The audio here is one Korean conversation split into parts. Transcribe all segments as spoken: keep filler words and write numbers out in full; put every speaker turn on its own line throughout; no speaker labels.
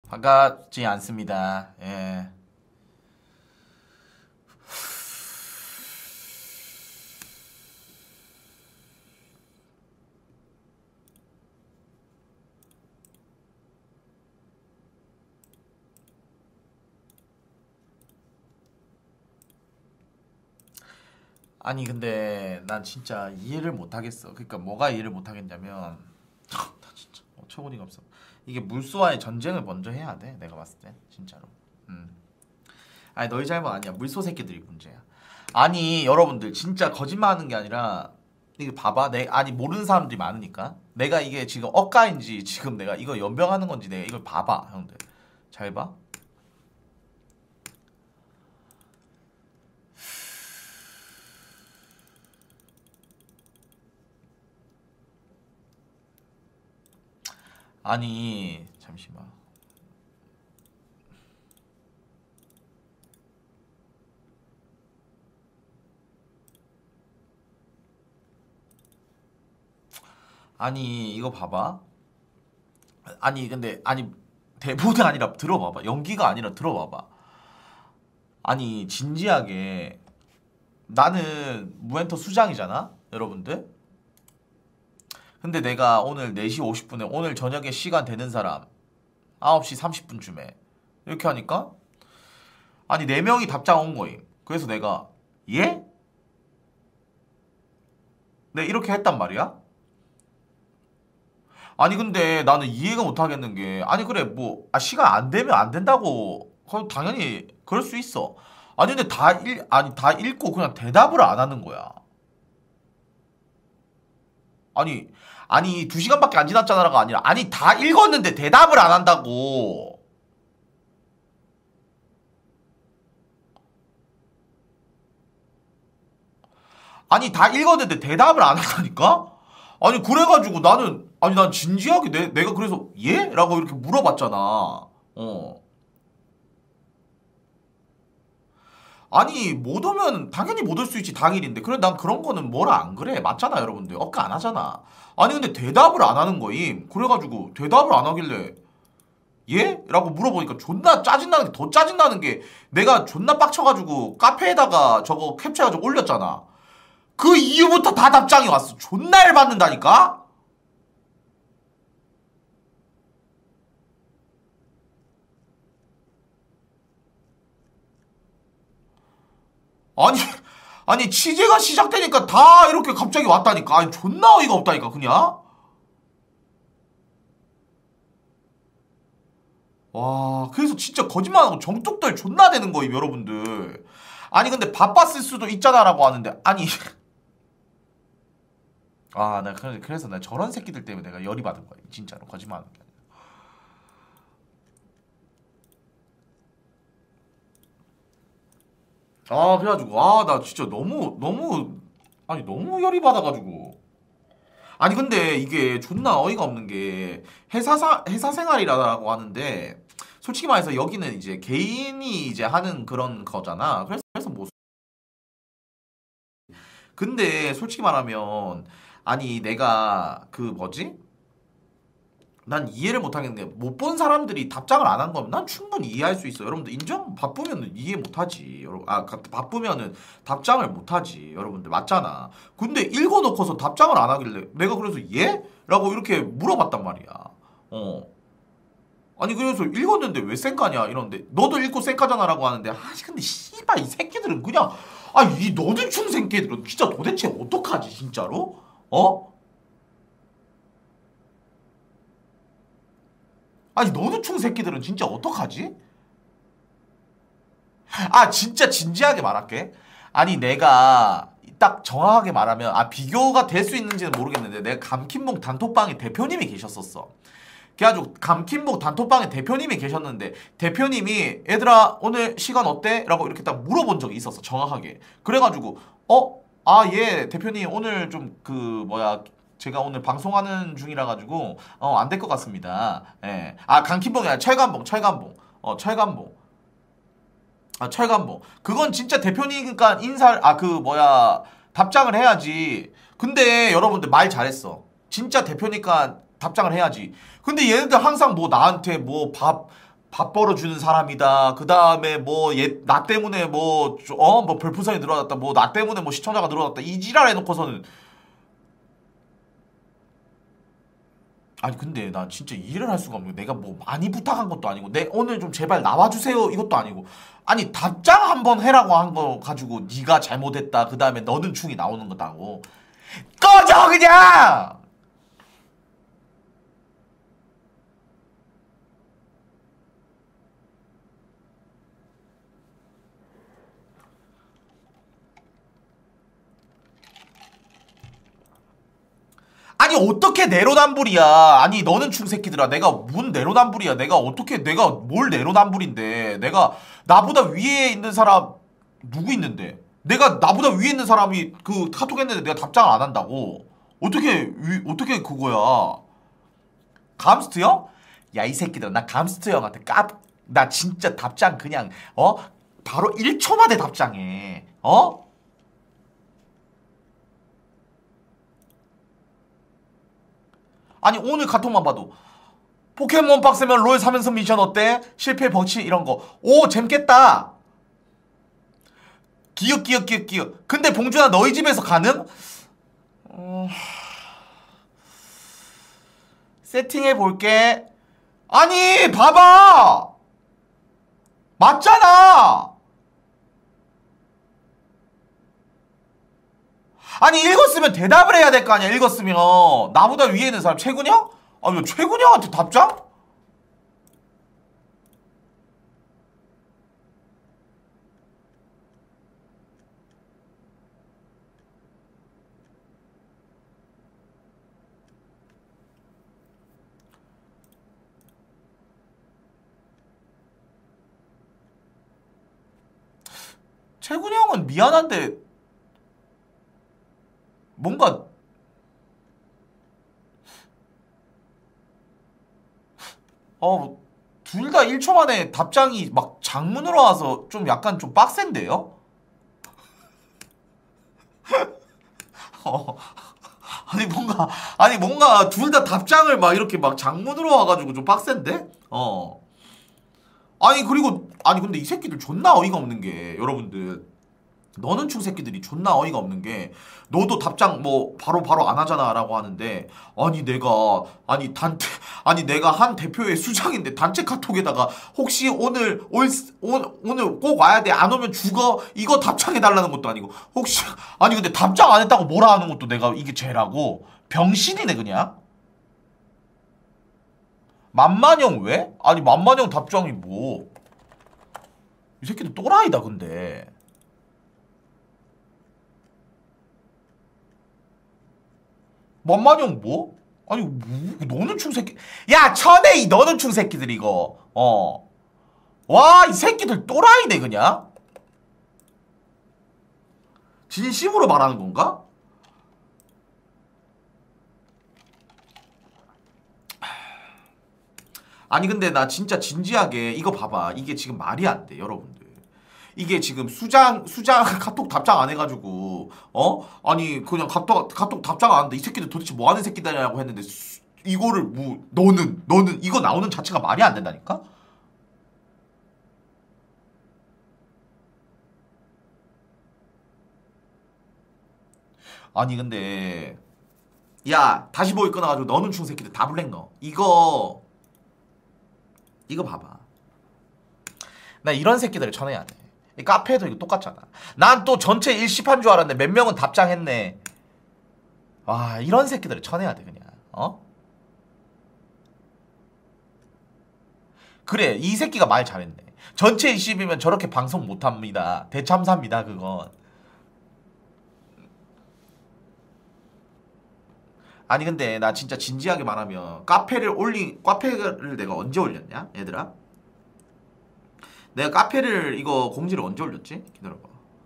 반갑지 않습니다. 예. 아니 근데 난 진짜 이해를 못 하겠어. 그러니까 뭐가 이해를 못 하겠냐면 나 진짜 어처구니가 없어. 이게 물소와의 전쟁을 먼저 해야 돼. 내가 봤을 때 진짜로. 음. 아니 너희 잘못 아니야. 물소 새끼들이 문제야. 아니 여러분들 진짜 거짓말하는 게 아니라 이게 봐봐. 내 아니 모르는 사람들이 많으니까 내가 이게 지금 억가인지 지금 내가 이거 연병하는 건지 내가 이걸 봐봐 형들. 잘 봐. 아니 잠시만. 아니 이거 봐봐. 아니 근데 아니 대본이 아니라 들어봐봐. 연기가 아니라 들어봐봐. 아니 진지하게 나는 무엔터 수장이잖아 여러분들. 근데 내가 오늘 네 시 오십 분에 오늘 저녁에 시간 되는 사람 아홉 시 삼십 분쯤에 이렇게 하니까 아니 네 명이 답장 온 거임. 그래서 내가 예? 네 이렇게 했단 말이야. 아니 근데 나는 이해가 못 하겠는 게 아니 그래 뭐 아, 시간 안 되면 안 된다고 그럼 당연히 그럴 수 있어. 아니 근데 다 읽 아니 다 읽고 그냥 대답을 안 하는 거야. 아니 아니 두 시간밖에 안 지났잖아가 아니라 아니 다 읽었는데 대답을 안 한다고. 아니 다 읽었는데 대답을 안 한다니까? 아니 그래가지고 나는 아니 난 진지하게 내, 내가 그래서 예? 라고 이렇게 물어봤잖아. 어. 아니 못 오면 당연히 못 올 수 있지 당일인데 그래 난 그런 거는 뭐라 안 그래 맞잖아 여러분들 억까 안 하잖아. 아니 근데 대답을 안 하는 거임. 그래가지고 대답을 안 하길래 예? 라고 물어보니까 존나 짜증나는 게 더 짜증나는 게 내가 존나 빡쳐가지고 카페에다가 저거 캡처해가지고 올렸잖아. 그 이후부터 다 답장이 왔어. 존나 열받는다니까? 아니 아니 취재가 시작되니까 다 이렇게 갑자기 왔다니까. 아니 존나 어이가 없다니까 그냥. 와 그래서 진짜 거짓말하고 정뚝들 존나 되는 거임 여러분들. 아니 근데 바빴을 수도 있잖아라고 하는데 아니 아 나 그래서 나 저런 새끼들 때문에 내가 열이 받은 거야 진짜로 거짓말하는 게 아니라. 아 그래가지고 아 나 진짜 너무 너무 아니 너무 열이 받아가지고 아니 근데 이게 존나 어이가 없는 게 회사사 회사 생활이라고 하는데 솔직히 말해서 여기는 이제 개인이 이제 하는 그런 거잖아. 그래서 그래서 뭐 근데 솔직히 말하면 아니 내가 그 뭐지? 난 이해를 못 하겠는 게 못 본 사람들이 답장을 안 한 거면 난 충분히 이해할 수 있어. 여러분들 인정? 바쁘면 이해 못 하지. 여러분 아 가- 바쁘면은 답장을 못 하지. 여러분들 맞잖아. 근데 읽어놓고서 답장을 안 하길래 내가 그래서 예? 라고 이렇게 물어봤단 말이야. 어. 아니 그래서 읽었는데 왜 쌩까냐 이러는데 너도 읽고 쌩까잖아라고 하는데 아니 근데 씨발 이 새끼들은 그냥 아이 너는 중 새끼들은 진짜 도대체 어떡하지 진짜로? 어? 아니 너는 중 새끼들은 진짜 어떡하지? 아 진짜 진지하게 말할게. 아니 내가 딱 정확하게 말하면 아 비교가 될 수 있는지는 모르겠는데 내가 감킨봉 단톡방에 대표님이 계셨었어. 그래가지고 감킨봉 단톡방에 대표님이 계셨는데 대표님이 얘들아 오늘 시간 어때? 라고 이렇게 딱 물어본 적이 있었어 정확하게. 그래가지고 어? 아 예 대표님 오늘 좀 그 뭐야 제가 오늘 방송하는 중이라 가지고 어 안 될 것 같습니다. 예. 아 감킨봉이 아니라 철감봉 철감봉 어 철감봉 아 철감봉 그건 진짜 대표님이니까 인사를 아 그 뭐야 답장을 해야지. 근데 여러분들 말 잘했어. 진짜 대표니까 답장을 해야지. 근데 얘네들 항상 뭐 나한테 뭐 밥 밥 벌어주는 사람이다. 그 다음에 뭐, 얘, 나 때문에 뭐, 어? 뭐 별풍선이 늘어났다. 뭐, 나 때문에 뭐 시청자가 늘어났다. 이 지랄 해놓고서는. 아니, 근데 나 진짜 이해를 할 수가 없는 게 내가 뭐 많이 부탁한 것도 아니고, 내 오늘 좀 제발 나와주세요. 이것도 아니고. 아니, 답장 한번 해라고 한 거 가지고, 네가 잘못했다. 그 다음에 너는 충이 나오는 거다고. 꺼져, 그냥! 아니 어떻게 내로남불이야. 아니 너는 충새끼들아. 내가 뭔 내로남불이야. 내가 어떻게 내가 뭘 내로남불인데. 내가 나보다 위에 있는 사람 누구 있는데. 내가 나보다 위에 있는 사람이 그 카톡 했는데 내가 답장을 안 한다고. 어떻게 위, 어떻게 그거야. 감스트 형? 야 이 새끼들아. 나 감스트 형한테 깝. 나 진짜 답장 그냥 어? 바로 일 초 만에 답장해. 어? 아니 오늘 카톡만 봐도 포켓몬 박스면 롤 삼 연승 미션 어때? 실패 버치 이런 거. 오 재밌겠다. 기억 기억 기억 기억. 근데 봉준아 너희 집에서 가능? 어... 세팅해 볼게. 아니 봐봐. 맞잖아. 아니 읽었으면 대답을 해야 될 거 아니야. 읽었으면. 나보다 위에 있는 사람 최군형? 아니 최군형한테 답장? 최군형은 미안한데 뭔가 어 둘 다 일 초 만에 답장이 막 장문으로 와서 좀 약간 좀 빡센데요? 어, 아니 뭔가 아니 뭔가 둘 다 답장을 막 이렇게 막 장문으로 와가지고 좀 빡센데? 어 아니 그리고 아니 근데 이 새끼들 존나 어이가 없는 게 여러분들 너는 충 새끼들이 존나 어이가 없는 게 너도 답장 뭐 바로 바로 안 하잖아 라고 하는데 아니 내가 아니 단체 아니 내가 한 대표의 수장인데 단체 카톡에다가 혹시 오늘 올 오, 오늘 꼭 와야 돼 안 오면 죽어 이거 답장해 달라는 것도 아니고 혹시 아니 근데 답장 안 했다고 뭐라 하는 것도 내가 이게 죄라고 병신이네 그냥. 만만형 왜? 아니 만만형 답장이 뭐 이 새끼들 또라이다 근데. 만만형 뭐? 아니 뭐, 너는 충새끼 야 천에 이 너는 충새끼들 이거 어 와 이 새끼들 또라이네 그냥. 진심으로 말하는 건가? 아니 근데 나 진짜 진지하게 이거 봐봐. 이게 지금 말이 안 돼 여러분들. 이게 지금 수장 수장 카톡 답장 안 해가지고 어 아니 그냥 카톡 카톡 답장 안 하는데 이 새끼들 도대체 뭐 하는 새끼들이냐고 했는데 수, 이거를 뭐 너는 너는 이거 나오는 자체가 말이 안 된다니까. 아니 근데 야 다시 보기 끊어가지고 너는 충 새끼들 다 블랙 넣어. 이거 이거 봐봐. 나 이런 새끼들을 쳐내야 돼. 이 카페에도 이거 똑같잖아. 난 또 전체 일십한 줄 알았는데 몇 명은 답장했네. 와 이런 새끼들을 쳐내야 돼 그냥. 어? 그래 이 새끼가 말 잘했네. 전체 이십이면 저렇게 방송 못합니다. 대참사입니다 그건. 아니 근데 나 진짜 진지하게 말하면 카페를 올린 카페를 내가 언제 올렸냐 얘들아? 내가 카페를 이거 공지를 언제 올렸지? 기다려봐.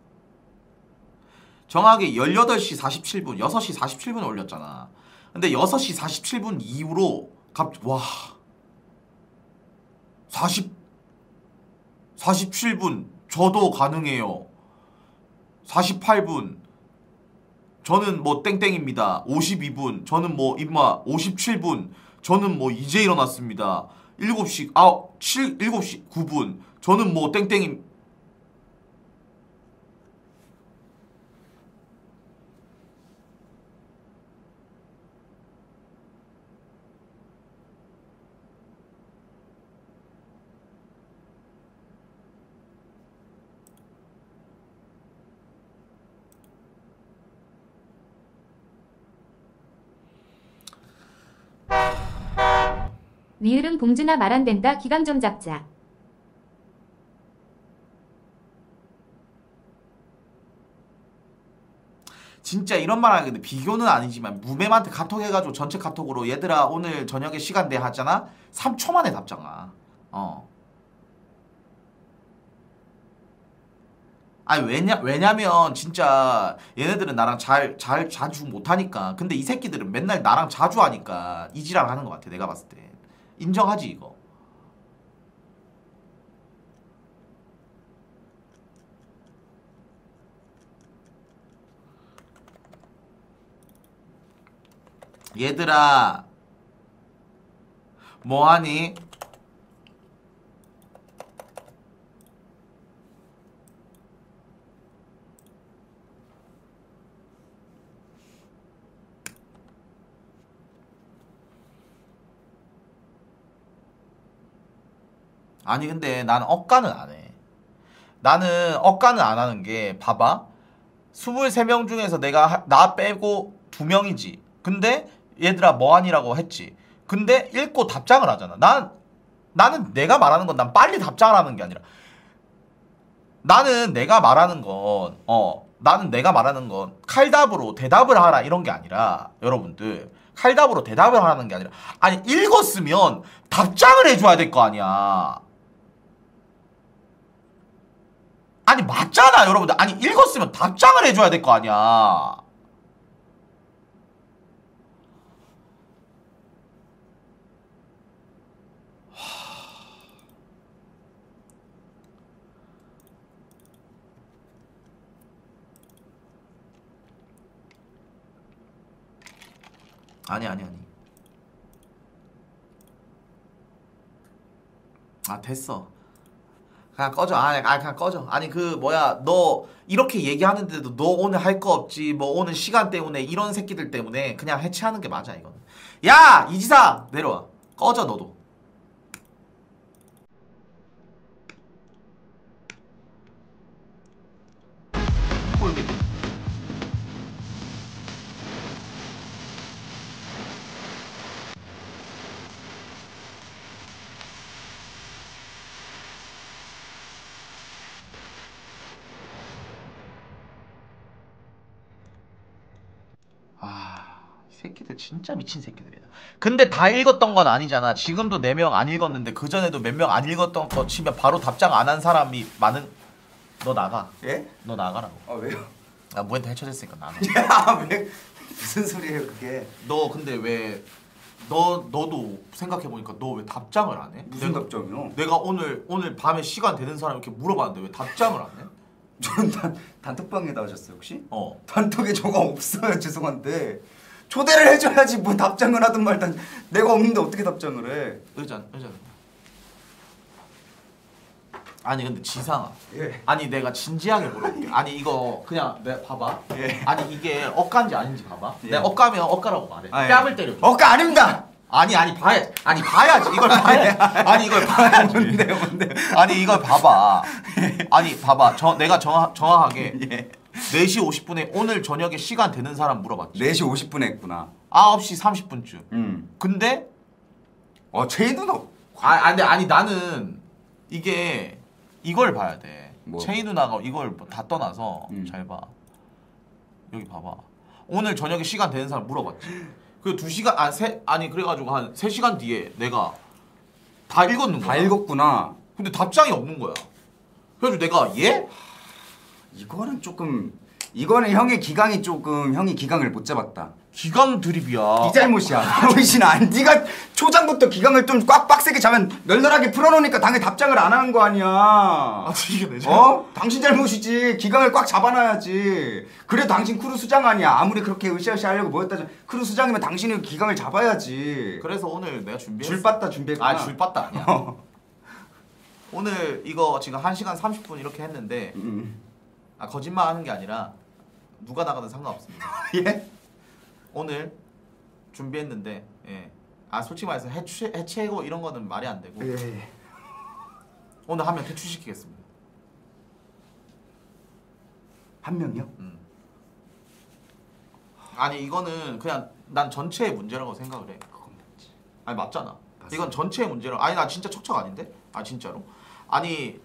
정확하게 열여덟 시 사십칠 분 여섯 시 사십칠 분에 올렸잖아. 근데 여섯 시 사십칠 분 이후로 갑 와 사십 사십칠 분 저도 가능해요. 사십팔 분 저는 뭐 땡땡입니다. 오십이 분 저는 뭐 임마 오십칠 분 저는 뭐 이제 일어났습니다. 일곱 시 아 칠 일곱 시 구 분 저는 뭐 땡땡이
리을은 봉준아 말 안 된다. 기강 좀 잡자.
진짜 이런 말 하는데 비교는 아니지만 무매한테 카톡 해가지고 전체 카톡으로 얘들아 오늘 저녁에 시간 돼 하잖아. 삼 초 만에 답장 와. 어. 아니 왜냐 왜냐면 진짜 얘네들은 나랑 잘 잘 자주 못하니까. 근데 이 새끼들은 맨날 나랑 자주 하니까 이지랄 하는 것 같아. 내가 봤을 때 인정하지 이거. 얘들아 뭐하니? 아니 근데 나는 억까는 안해. 나는 억까는 안 하는 게 봐봐. 스물세 명 중에서 내가 하, 나 빼고 두 명이지. 근데 얘들아 뭐하니라고 했지. 근데 읽고 답장을 하잖아. 난 나는 내가 말하는 건 난 빨리 답장을 하는 게 아니라 나는 내가 말하는 건 어 나는 내가 말하는 건 칼답으로 대답을 하라 이런 게 아니라 여러분들 칼답으로 대답을 하라는 게 아니라 아니 읽었으면 답장을 해줘야 될 거 아니야. 아니 맞잖아 여러분들. 아니 읽었으면 답장을 해줘야 될 거 아니야. 아니 아니 아니 아 됐어. 그냥 꺼져. 아니 아, 그냥 꺼져. 아니 그 뭐야 너 이렇게 얘기하는데도 너 오늘 할 거 없지 뭐 오늘 시간 때문에 이런 새끼들 때문에 그냥 해체하는 게 맞아 이거는. 야 이지상 내려와. 꺼져 너도. 꼴기. 아, 이 새끼들 진짜 미친 새끼들이야. 근데 다 읽었던 건 아니잖아. 지금도 네 명 안 읽었는데 그 전에도 몇 명 안 읽었던 거 치면 바로 답장 안 한 사람이 많은. 너 나가.
예?
너 나가라고.
아 왜요?
아 무한테 해쳐졌으니까 나가.
야 왜? 무슨 소리예요 그게?
너 근데 왜 너 너도 생각해 보니까 너 왜 답장을 안 해?
무슨
내가,
답장이요?
내가 오늘 오늘 밤에 시간 되는 사람 이렇게 물어봤는데 왜 답장을 안 해?
저는 단, 단톡방에 나오셨어요 혹시?
어.
단톡에 저가 없어요. 죄송한데 초대를 해줘야지 뭐 답장을 하든 말든. 내가 없는데 어떻게 답장을 해?
의자 의자. 아니 근데 지상아.
예.
아니 내가 진지하게 물어볼게. 아니 이거 그냥 내 봐봐.
예.
아니 이게 억까인지 아닌지 봐봐.
예.
내가 억까면 억까라고 말해.
아, 예.
뺨을 때려.
어까 아닙니다.
아니 아니 봐야지. 아니 봐야지. 이걸 봐야지. 아니 이걸 봐야지.
뭔데요 뭔데요?
아니 이걸 봐봐. 아니 봐봐. 저 내가 정확 정확하게
예.
네 시 오십 분에 오늘 저녁에 시간 되는 사람 물어봤지.
네 시 오십 분에 했구나.
아홉 시 삼십 분쯤.
음.
근데
어 체인은 어.
아 아니 아니 나는 이게 이걸 봐야 돼.
뭐?
체이 누나가 이걸 다 떠나서
음.
잘 봐. 여기 봐봐. 오늘 저녁에 시간 되는 사람 물어봤지. 그 두 시간 아 세 아니 그래가지고 한 세 시간 뒤에 내가 다 읽었는 거야.
다 읽었구나.
근데 답장이 없는 거야. 그래가지고 내가 예?
이거는 조금 이거는 형의 기강이 조금 형이 기강을 못 잡았다.
기강 드립이야.
네 잘못이야. 당신 안 네가 초장부터 기강을 좀 꽉 빡세게 잡으면 널널하게 풀어놓으니까 당연히 답장을 안 하는 거 아니야.
아 이게 내 잘못.
어? 당신 잘못이지. 기강을 꽉 잡아놔야지. 그래 당신 크루 수장 아니야. 아무리 그렇게 으쌰으쌰 하려고 뭐였다 크루 수장이면 당신이 기강을 잡아야지.
그래서 오늘 내가 준비했어.
줄 빠따 준비했구나.
아 줄 빠따 아니야. 오늘 이거 지금 한 시간 삼십 분 이렇게 했는데
음.
아 거짓말 하는 게 아니라 누가 나가든 상관없습니다.
예?
오늘 준비했는데 예. 아 솔직히 말해서 해체, 해체고 이런 거는 말이 안 되고
예.
오늘 한 명 퇴출시키겠습니다.
한 명이요?
음. 아니 이거는 그냥 난 전체의 문제라고 생각을 해.
그건 맞지.
아니 맞잖아.
맞습니다.
이건 전체의 문제라. 아니 나 진짜 척척 아닌데? 아 진짜로. 아니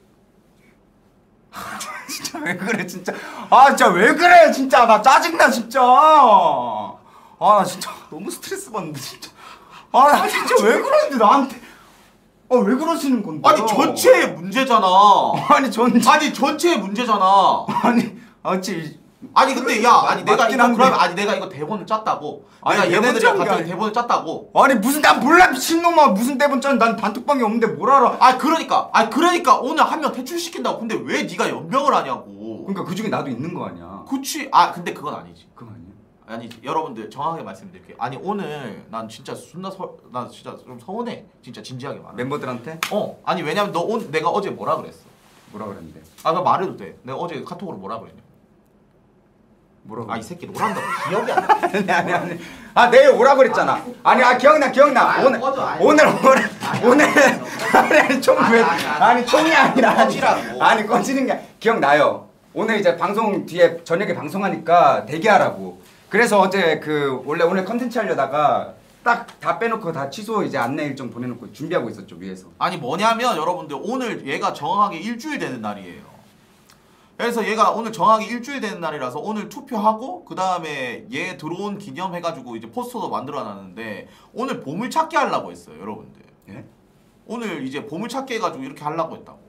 진짜 왜 그래 진짜. 아 진짜 왜 그래 진짜. 나 짜증나 진짜. 아 나 진짜 너무 스트레스 받는데 진짜. 아 나 진짜 왜 그러는데 나한테. 아 왜 그러시는 건데?
아니 전체의 문제잖아.
아니 전
아니 전체의 문제잖아.
아니 아치
아니 근데 야 아니 내가
맞긴
이거
한데.
그러면 아니 내가 이거 대본을 짰다고.
아니,
내가
대본
얘네들이랑
짠게
같이
아니-
대본을 짰다고.
아니 무슨 난 몰라 미친놈아. 무슨 대본 짜는 난 단톡방이 없는데 뭘 알아.
아 그러니까 아 그러니까 오늘 한 명 퇴출시킨다고. 근데 왜 네가 연병을 하냐고.
그러니까 그중에 나도 있는 거 아니야.
그치. 아 근데 그건 아니지.
그거 아니야?
아니 여러분들 정확하게 말씀드릴게요. 아니 오늘 난 진짜 존나 서, 난 진짜 좀 서운해. 진짜 진지하게 말해.
멤버들한테
어 아니 왜냐면 너 온, 내가 어제 뭐라 그랬어?
뭐라 그랬는데?
아 그럼 말해도 돼. 내가 어제 카톡으로 뭐라 그랬냐?
뭐라고?
아 이 새끼 노란다고 기억이 안 나.
아니 아니 아니. 아 내일 오라 그랬잖아. 아니 아 기억나 기억나.
아니,
오늘
꺼져, 아니.
오늘 오늘 오늘 아니 아니 총
아니,
왜
아니, 아니.
아니 총이 아니라 아니,
꺼지라고.
아니 꺼지는 게 기억나요. 오늘 이제 방송 뒤에 저녁에 방송하니까 대기하라고. 그래서 어제 그 원래 오늘 컨텐츠 하려다가 딱 다 빼놓고 다 취소 이제 안내 일정 보내놓고 준비하고 있었죠 위에서.
아니 뭐냐면 여러분들 오늘 얘가 정확하게 일주일 되는 날이에요. 그래서 얘가 오늘 정확히 일주일 되는 날이라서 오늘 투표하고 그 다음에 얘 들어온 기념 해가지고 이제 포스터도 만들어놨는데 오늘 보물찾기 하려고 했어요 여러분들.
예?
오늘 이제 보물찾기 해가지고 이렇게 하려고 했다고.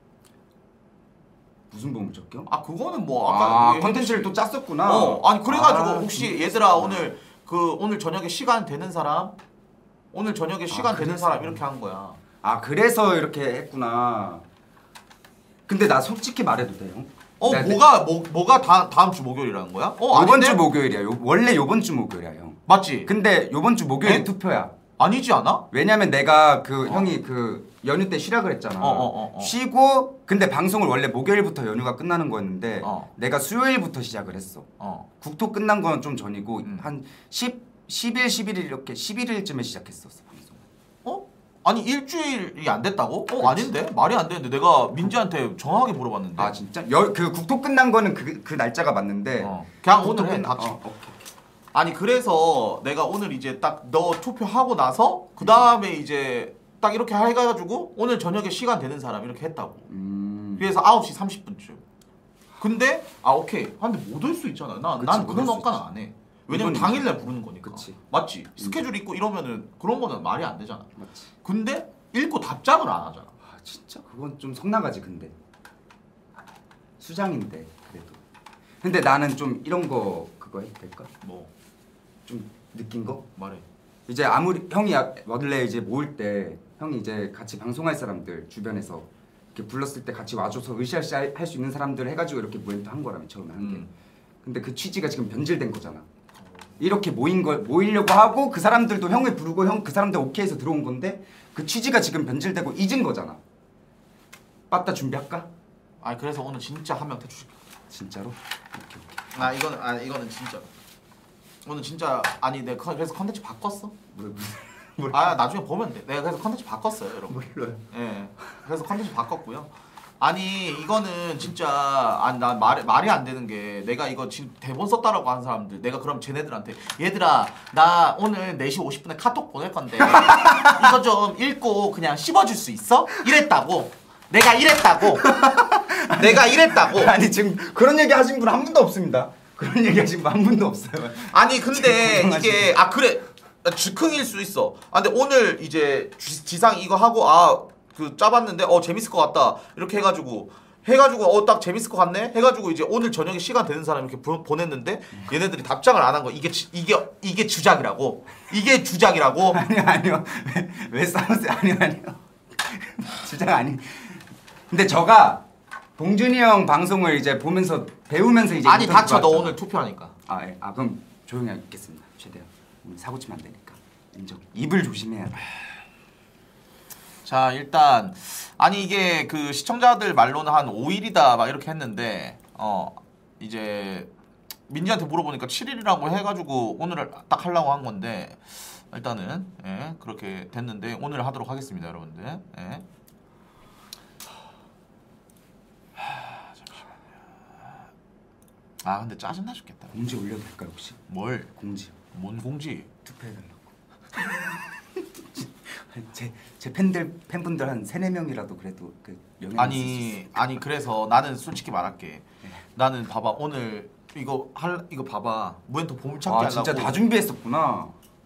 무슨 보물 적겨?
아 그거는 뭐 아까
아
얘기
컨텐츠를
했지.
또 짰었구나.
어 아니 그래가지고
아,
혹시 얘들아 오늘 그 오늘 저녁에 시간 되는 사람 오늘 저녁에 시간 되는
그래서.
사람 이렇게 한 거야.
아 그래서 이렇게 했구나. 근데 나 솔직히 말해도 돼요?
어
나-
뭐가 뭐 뭐가 다 다음 주 목요일이라는 거야? 어
요번
아닌데?
주 목요일이야. 요, 원래 요번 주 목요일이야 형.
맞지?
근데 요번 주 목요일이
에?
투표야.
아니지 않아?
왜냐면 내가 그
어.
형이 그 연휴 때 쉬라 그랬잖아.
어, 어, 어, 어.
쉬고 근데 방송을 원래 목요일부터 연휴가 끝나는 거였는데
어.
내가 수요일부터 시작을 했어.
어.
국토 끝난 건 좀 전이고
음.
한 십, 십일, 십일 일 이렇게 십일 일쯤에 시작했었어 방송.
어? 아니 일주일이 안 됐다고? 어
그치.
아닌데? 말이 안 되는데 내가 민지한테 정확하게 물어봤는데.
아 진짜? 여, 그 국토 끝난 거는 그, 그 날짜가 맞는데
어. 그냥
국토
오늘 해.
끝나-
닥쳐.
어, 오케이.
아니 그래서 내가 오늘 이제 딱 너 투표하고 나서 그 다음에 이제 딱 이렇게 해가지고 오늘 저녁에 시간 되는 사람 이렇게 했다고.
음.
그래서 아홉 시 삼십 분쯤. 근데 아 오케이. 아, 근데 못 올 수 있잖아. 난,
그치,
난
못올
그런
수
억까는 안 해. 왜냐면
이건
당일날 부르는 거니까.
그치.
맞지? 스케줄 있고 이러면은 그런 거는 말이 안 되잖아.
맞지.
근데 읽고 답장을 안 하잖아.
아 진짜 그건 좀 성나가지 근데 수장인데 그래도. 근데 나는 좀 이런 거 그거 해도 될까?
뭐
좀 느낀 거?
말해.
이제 아무리 형이 아- 원래 이제 모일 때 형이 이제 같이 방송할 사람들 주변에서 이렇게 불렀을 때 같이 와줘서 으쌰으쌰 할 수 있는 사람들 해가지고 이렇게 모임도 한 거라며 처음에 한 게.
음.
근데 그 취지가 지금 변질된 거잖아. 이렇게 모인 걸 모이려고 하고 그 사람들도 형을 부르고 형 그 사람들 오케이해서 들어온 건데 그 취지가 지금 변질되고 잊은 거잖아. 빠따 준비할까?
아 그래서 오늘 진짜 한 명 퇴출시켜.
진짜로? 오케이 오케이.
아 이거는 아 이거는 진짜. 오늘 진짜 아니 내가 컨- 그래서 컨텐츠 바꿨어.
뭘 뭘?
아 나중에 보면 돼. 내가 그래서 컨텐츠 바꿨어요, 여러분.
몰라요.
예. 그래서 컨텐츠 바꿨고요. 아니 이거는 진짜 아니 난 말이 말이 안 되는 게 내가 이거 지금 대본 썼다라고 하는 사람들 내가 그럼 쟤네들한테 얘들아 나 오늘 네 시 오십 분에 카톡 보낼 건데 이거 좀 읽고 그냥 씹어줄 수 있어? 이랬다고. 내가 이랬다고. 내가 이랬다고.
아니 지금 그런 얘기 하신 분 한 분도 없습니다. 그런 얘기 하신 분 한 분도 없어요.
아니 근데
지금
이게 아 그래 즉흥일 수 있어. 아 근데 오늘 이제 지, 지상 이거 하고 아 그 짜봤는데 어 재밌을 것 같다 이렇게 해가지고 해가지고 어 딱 재밌을 것 같네 해가지고 이제 오늘 저녁에 시간 되는 사람 이렇게 보, 보냈는데 얘네들이 답장을 안 한 거. 이게 주- 이게 이게 주작이라고. 이게 주작이라고.
아니요 아니요 왜, 왜 싸우세요? 아니요 아니요 주장 아니. 근데 저가 봉준이 형 방송을 이제 보면서 배우면서 이제
아니
인터뷰
닥쳐 너
왔잖아.
오늘 투표하니까.
아, 예. 아 그럼 조용히 하겠습니다. 최대한 오늘 사고 치면 안 되니까 인정. 입을 조심해야 돼.
자 일단 아니 이게 그 시청자들 말로는 한 오 일이다 막 이렇게 했는데 어 이제 민지한테 물어보니까 칠 일이라고 해가지고 오늘 딱 하려고 한 건데 일단은 예 그렇게 됐는데 오늘 하도록 하겠습니다 여러분들. 예. 하, 잠시만요. 아 근데 짜증나 죽겠다.
공지 올려도 될까요 혹시?
뭘?
공지.
뭔 공지?
투표해달라고. 제, 제 팬들 팬분들 한 세네 명이라도 그래도 그 영향
아니 아니 그래서 나는 솔직히 말할게.
네.
나는 봐봐 오늘 이거 할 이거 봐봐 무엔토 보물찾기
아
하려고.
진짜 다 준비했었구나.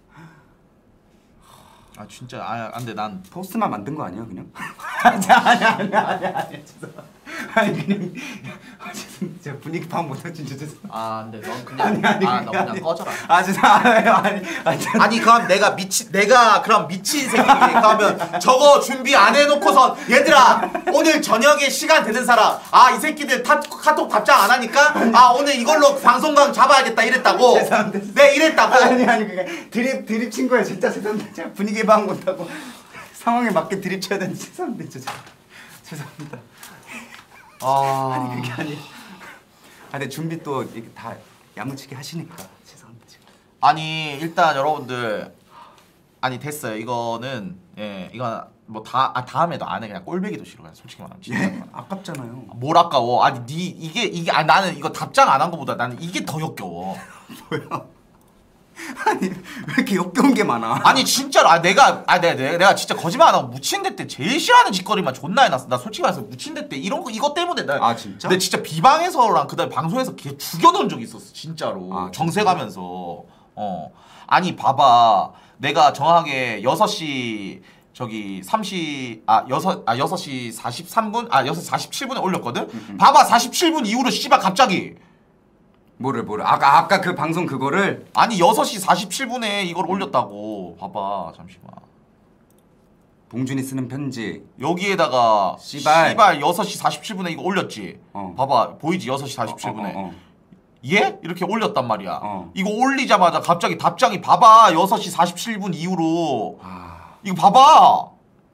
아 진짜 아 안돼 난
포스트만 만든 거 아니야 그냥? 아니 아니 아니 아니 아니 죄송. 아니 그냥 아, 죄송 제가 분위기 파악 못해 진짜 죄송.
아 안돼 넌 그냥
아니, 아니,
아 너 그냥
아니.
꺼져라.
아 죄송 아니 아니 아니.
아니 그럼 내가 미친 내가 그럼 미친 새끼 그러면 저거 준비 안 해놓고선 얘들아 오늘 저녁에 시간 되는 사람 아 이 새끼들 타, 카톡 답장 안 하니까 아 오늘 이걸로 방송강 잡아야겠다 이랬다고.
죄송합니다.
네 이랬다고.
아니 아니 그게 드립 드립 친 거예요 진짜 죄송합니다. 제가 분위기 파악 못하고 상황에 맞게 드립 쳐야 되는데 죄송합니다 진짜 죄송합니다.
아
아니 그게 아니. 아 근데 준비 또 이렇게 다 야무지게 하시니까 죄송합니다. 지금.
아니 일단 여러분들 아니 됐어요 이거는 예 이건 뭐 다 아, 다음에도 안 해 그냥 꼴배기도 싫어 그냥 솔직히 말하면 진짜.
예? 아깝잖아요.
뭘 아까워 아니 니 이게 이게 아 나는 이거 답장 안 한 거보다 나는 이게 더 역겨워.
뭐야? 아니 왜 이렇게 역겨운 게 많아?
아니 진짜로 아 내가 아 내가 내가, 내가 진짜 거짓말 안 하고 무친대 때 제일 싫어하는 짓거리만 존나 해놨어. 나 솔직히 말해서 무친대 때 이런 거 이것 때문에 나
아, 진짜?
근데 진짜 비방에서랑 그다음에 방송에서 걔 죽여놓은 적이 있었어 진짜로.
아,
정세 가면서 어 아니 봐봐 내가 정확하게 여섯 시 저기 삼시 아 여섯 아 여섯 시 사십삼 분 아 여섯 시 사십칠 분에 올렸거든.
음, 음.
봐봐 사십칠 분 이후로 씨발 갑자기
뭐를 뭐를 아까 아까 그 방송 그거를
아니 여섯 시 사십칠 분에 이걸 올렸다고. 봐봐 잠시만
봉준이 쓰는 편지.
여기에다가
씨발.
씨발 여섯 시 사십칠 분에 이거 올렸지.
어.
봐봐 보이지 여섯 시 사십칠 분에
어, 어, 어.
예? 이렇게 올렸단 말이야.
어.
이거 올리자마자 갑자기 답장이 봐봐 여섯 시 사십칠 분 이후로
아
이거 봐봐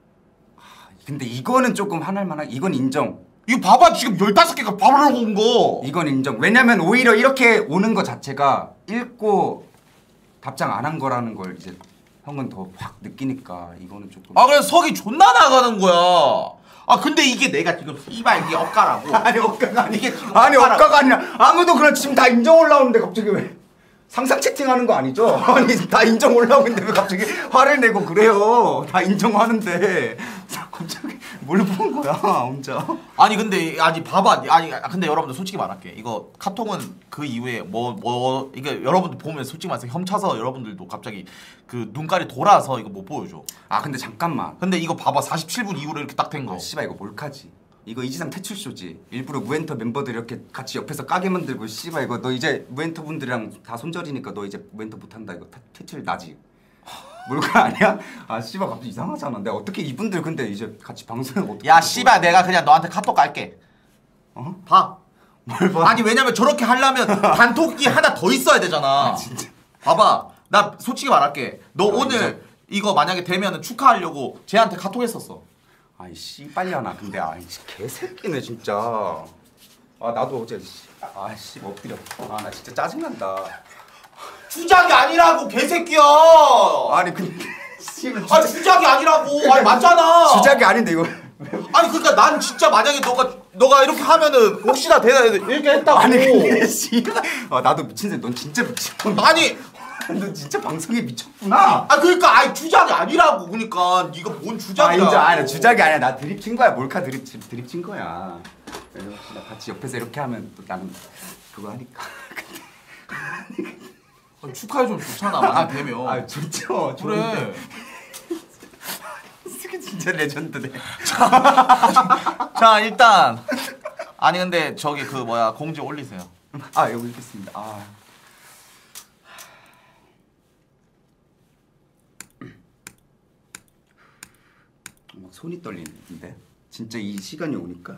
근데 이거는 조금 화날 만한. 이건 인정.
이거 봐봐 지금 열다섯 개가 바로 온 거.
이건 인정. 왜냐면 오히려 이렇게 오는 거 자체가 읽고 답장 안 한 거라는 걸 이제 형은 더 확 느끼니까 이거는 조금.
아 그래서 석이 존나 나가는 거야. 아 근데 이게 내가 지금 이발 이게 억까라고.
아니 억가가 아니
이게 지금
아니
억까라고.
억가가 아니라 아무도 그냥 지금 다 인정 올라오는데 갑자기 왜 상상 채팅하는 거 아니죠? 아니 다 인정 올라오는데 왜 갑자기 화를 내고 그래요? 다 인정하는데 갑자기 뭘 본 거야 혼자?
아니 근데 아니 봐봐 아니 근데 여러분들 솔직히 말할게 이거 카톡은 그 이후에 뭐 뭐 이게 여러분들 보면 솔직히 말해서 혐차서 여러분들도 갑자기 그 눈깔이 돌아서 이거 못 보여줘.
아 근데 잠깐만.
근데 이거 봐봐 사십칠 분 이후로 이렇게 딱 된 거.
아, 씨발 이거 몰카지. 이거 이지상 퇴출쇼지. 일부러 무엔터 멤버들 이렇게 같이 옆에서 까게 만들고 씨발 이거 너 이제 무엔터 분들이랑 다 손절이니까 너 이제 무엔터 못한다 이거 타, 퇴출 나지. 몰카 아니야? 아 씨발 갑자기 이상하잖아. 내가 어떻게 이분들 근데 이제 같이 방송을 어떻게?
야 씨발 내가 그냥 너한테 카톡 갈게.
어?
봐.
뭘 봐?
아니 왜냐면 저렇게 하려면 단톡이 하나 더 있어야 되잖아.
아, 진짜.
봐봐. 나 솔직히 말할게. 너
아,
오늘
인정.
이거 만약에 되면은 축하하려고 쟤한테 카톡 했었어.
아이 씨발려나 근데 아이 개새끼네 진짜. 아 나도 어제 아씨 엎드려. 아 나 진짜 짜증난다.
주작이 아니라고 개새끼야.
아니 근데 씨발
아니 주작이 아니라고. 아니 맞잖아.
주작이 아닌데 이거.
아니 그러니까 난 진짜 만약에 너가 너가 이렇게 하면은 혹시나 대다 이렇게 했다고.
아니 근데 씨발. 아 나도 미친데 넌 진짜 미친.
아니
너 진짜 방송에 미쳤구나.
아 그러니까 아니 주작이 아니라고. 그러니까 네가 뭔
아
주작이야.
인정. 아니 주작이 아니야. 나 드립 친 거야. 몰카 드립 친- 드립 친 거야. 그래서 나 같이 옆에서 이렇게 하면 또 나는 그거 하니까.
아니, 축하해주면 좋잖아. 만약 되면.
아 좋죠.
그래.
이게 진짜 레전드네.
자 일단 아니 근데 저기 그 뭐야 공지 올리세요.
아 여기 있겠습니다. 아. 막 손이 떨리는데 진짜 이 시간이 오니까.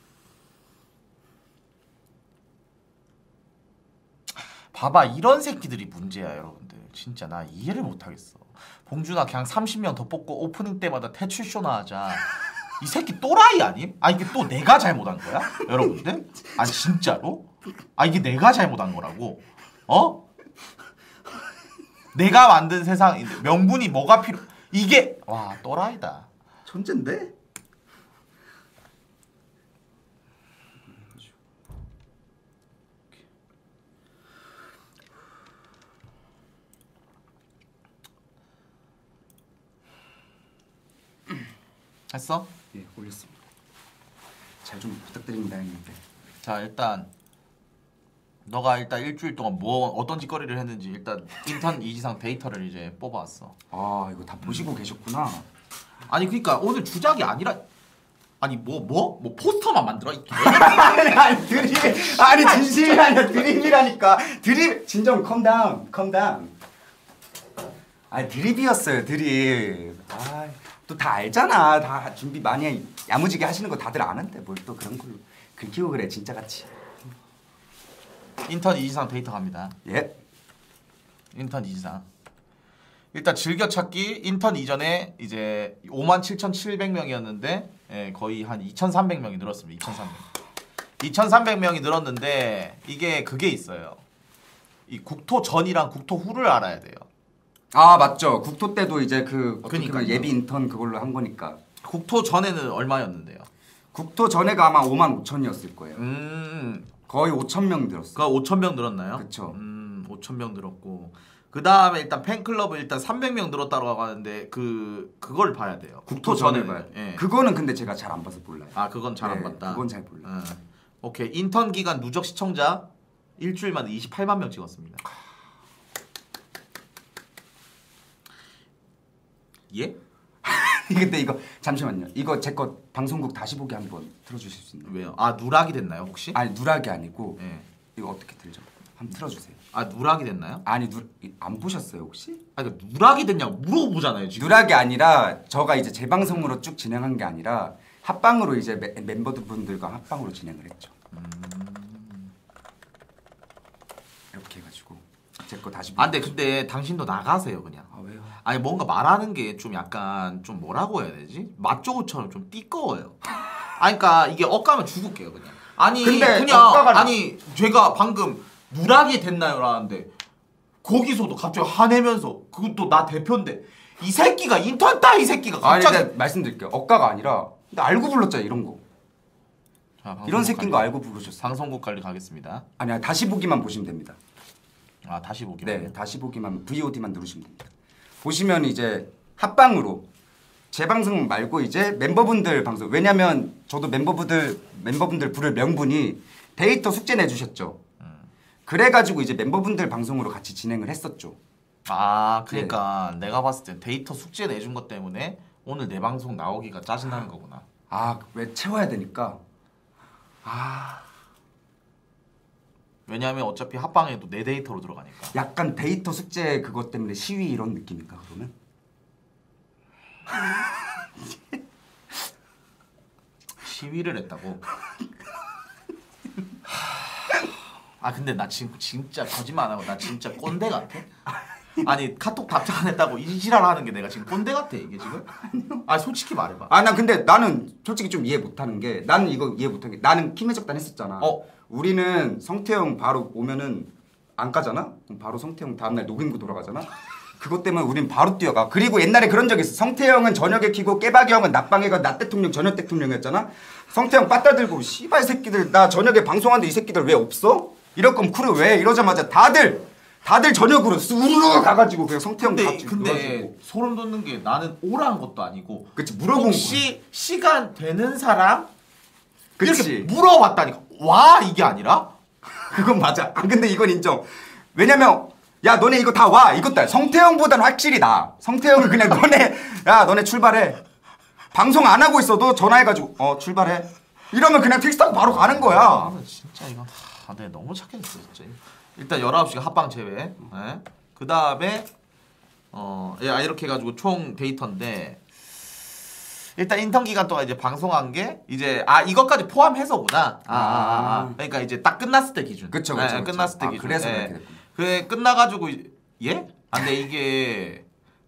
봐봐 이런 새끼들이 문제야 여러분들. 진짜 나 이해를 못하겠어. 봉준아 그냥 삼십 명 더 뽑고 오프닝 때마다 퇴출쇼나 하자. 이 새끼 또라이 아님? 아 이게 또 내가 잘못한 거야? 여러분들? 아 진짜로? 아 이게 내가 잘못한 거라고? 어? 내가 만든 세상인데 명분이 뭐가 필요? 이게 와 또라이다.
천재인데?
했어?
예, 올렸습니다. 잘 좀 부탁드립니다, 형님들.
자 일단 너가 일단 일주일 동안 뭐 어떤 짓거리를 했는지 일단 인턴 이지상 데이터를 이제 뽑아왔어.
아 이거 다 보시고 계셨구나.
아니 그러니까 오늘 주작이 아니라 아니 뭐 뭐? 뭐 포스터만 만들어? 이
아니 아니 드립 아니 진심이 아니라 드립이라니까. 드립 진정 컴다운 컴다운. 아니 드립이었어요 드립. 아 또 다 알잖아. 다 준비 많이 해. 야무지게 하시는 거 다들 아는데 뭘 또 그런 걸로 긁히고 그래 진짜 같이.
인턴 이지상 데이터 갑니다.
예.
인턴 이지상. 일단 즐겨찾기 인턴 이전에 이제 오만 칠천칠백 명이었는데 예, 거의 한 이천삼백 명이 늘었습니다. 이천삼백. 이천삼백 명이 늘었는데 이게 그게 있어요. 이 국토 전이랑 국토 후를 알아야 돼요.
아 맞죠. 국토 때도 이제 그
그러니까
예비 인턴 그걸로 한 거니까.
국토 전에는 얼마였는데요?
국토 전에가 아마 오만 오천이었을 거예요.
음.
거의 오천 명 늘었어요.
그 오천 명 늘었나요?
그쵸.
음, 오천 명 늘었고 그 다음에 일단 팬클럽은 일단 삼백 명 늘었다고 하는데 그 그걸 봐야 돼요. 국토 전에 봐요. 예.
그거는 근데 제가 잘 안 봐서 몰라요.
아 그건 잘 안
네,
봤다.
그건 잘 몰라요.
어. 오케이 인턴 기간 누적 시청자 일주일 만에 이십팔만 명 찍었습니다. 예?
근데 이거 잠시만요. 이거 제 거 방송국 다시 보기 한번 틀어주실 수 있나요?
왜요? 아 누락이 됐나요 혹시?
아니 누락이 아니고
예.
이거 어떻게 들죠? 한번 틀어주세요.
아 누락이 됐나요?
아니 누 안 보셨어요 혹시?
아 그러니까 누락이 됐냐고 물어보잖아요 지금.
누락이 아니라 저가 이제 제 방송으로 쭉 진행한 게 아니라 합방으로 이제 매, 멤버분들과 합방으로 진행을 했죠. 음... 이렇게 해가지고 제 거 다시.
아 근데 근데 당신도 나가세요 그냥.
아 왜요?
아니 뭔가 말하는 게 좀 약간 좀 뭐라고 해야 되지? 맛조구처럼 좀 띠꺼워요. 아니 그러니까 이게 엇가면 죽을게요 그냥. 아니
근데
그냥
엇가가...
아니 제가 방금 누락이 됐나요? 라는데 거기서도 갑자기 화내면서 그것도 나 대표인데 이 새끼가 인턴 따 이 새끼가 갑자기.
아니 근데 말씀드릴게요. 엇가가 아니라 나 알고 불렀잖아 이런 거.
자,
이런 새끼인 거 알고 부르셨어요.
방송국 관리 가겠습니다.
아니야 다시 보기만 보시면 됩니다.
아 다시 보기.
네, 다시 보기만 브이오디만 누르시면 됩니다. 보시면 이제 합방으로 제 방송 말고 이제 멤버분들 방송. 왜냐면 저도 멤버분들 멤버분들 부를 명분이 데이터 숙제 내주셨죠. 음. 그래가지고 이제 멤버분들 방송으로 같이 진행을 했었죠.
아 그러니까 네. 내가 봤을 때 데이터 숙제 내준 것 때문에 오늘 내 방송 나오기가 짜증나는 거구나.
아 왜 채워야 되니까. 아.
왜냐하면 어차피 합방에도 내 데이터로 들어가니까.
약간 데이터 숙제 그것 때문에 시위 이런 느낌인가 그러면?
시위를 했다고? 아 근데 나 지금 진짜 거짓말 안 하고 나 진짜 꼰대 같아? 아니 카톡 답장 안 했다고 이 지랄하는 게 내가 지금 꼰대 같아 이게 지금? 아 솔직히 말해봐.
아 난 근데 나는 솔직히 좀 이해 못하는 게 나는 이거 이해 못하는 게 나는 김해적단 했었잖아.
어?
우리는 성태형 바로 오면은 안 까잖아? 그럼 바로 성태형 다음날 녹음구 돌아가잖아? 그것 때문에 우린 바로 뛰어가. 그리고 옛날에 그런 적 있어. 성태형은 저녁에 키고 깨박이 형은 낮방에가 낮 대통령 저녁 대통령이었잖아? 성태형 빠따 들고 씨발 새끼들 나 저녁에 방송하는데 이 새끼들 왜 없어? 이럴 거면 크루 왜? 이러자마자 다들 다들 저녁으로 우르르 가가지고 그냥 성태형
근데,
다
근데 소름 돋는 게 나는 오라는 것도 아니고
그치 물어본
혹시 거야. 시간 되는 사람?
그치.
이렇게 물어봤다니까. 와 이게 아니라?
그건 맞아. 아, 근데 이건 인정. 왜냐면 야 너네 이거 다 와. 이것도 성태형보다는 확실히 나. 성태형은 그냥 너네 야 너네 출발해. 방송 안 하고 있어도 전화해가지고 어 출발해. 이러면 그냥 택시 타고 바로 가는 거야.
아, 진짜 이건 아, 내가 너무 착했어 진짜. 일단 열아홉 시가 합방 제외. 네. 그 다음에 어 야, 이렇게 해가지고 총 데이터인데 일단 인턴 기간 동안 이제 방송한 게 이제 아 이것까지 포함해서구나. 아, 아, 아, 아. 그러니까 이제 딱 끝났을 때 기준.
그쵸 그쵸.
네,
그쵸.
끝났을 때
아,
기준.
그래서
네.
그렇게 됐구나.
그래 끝나가지고 예? 아 근데 이게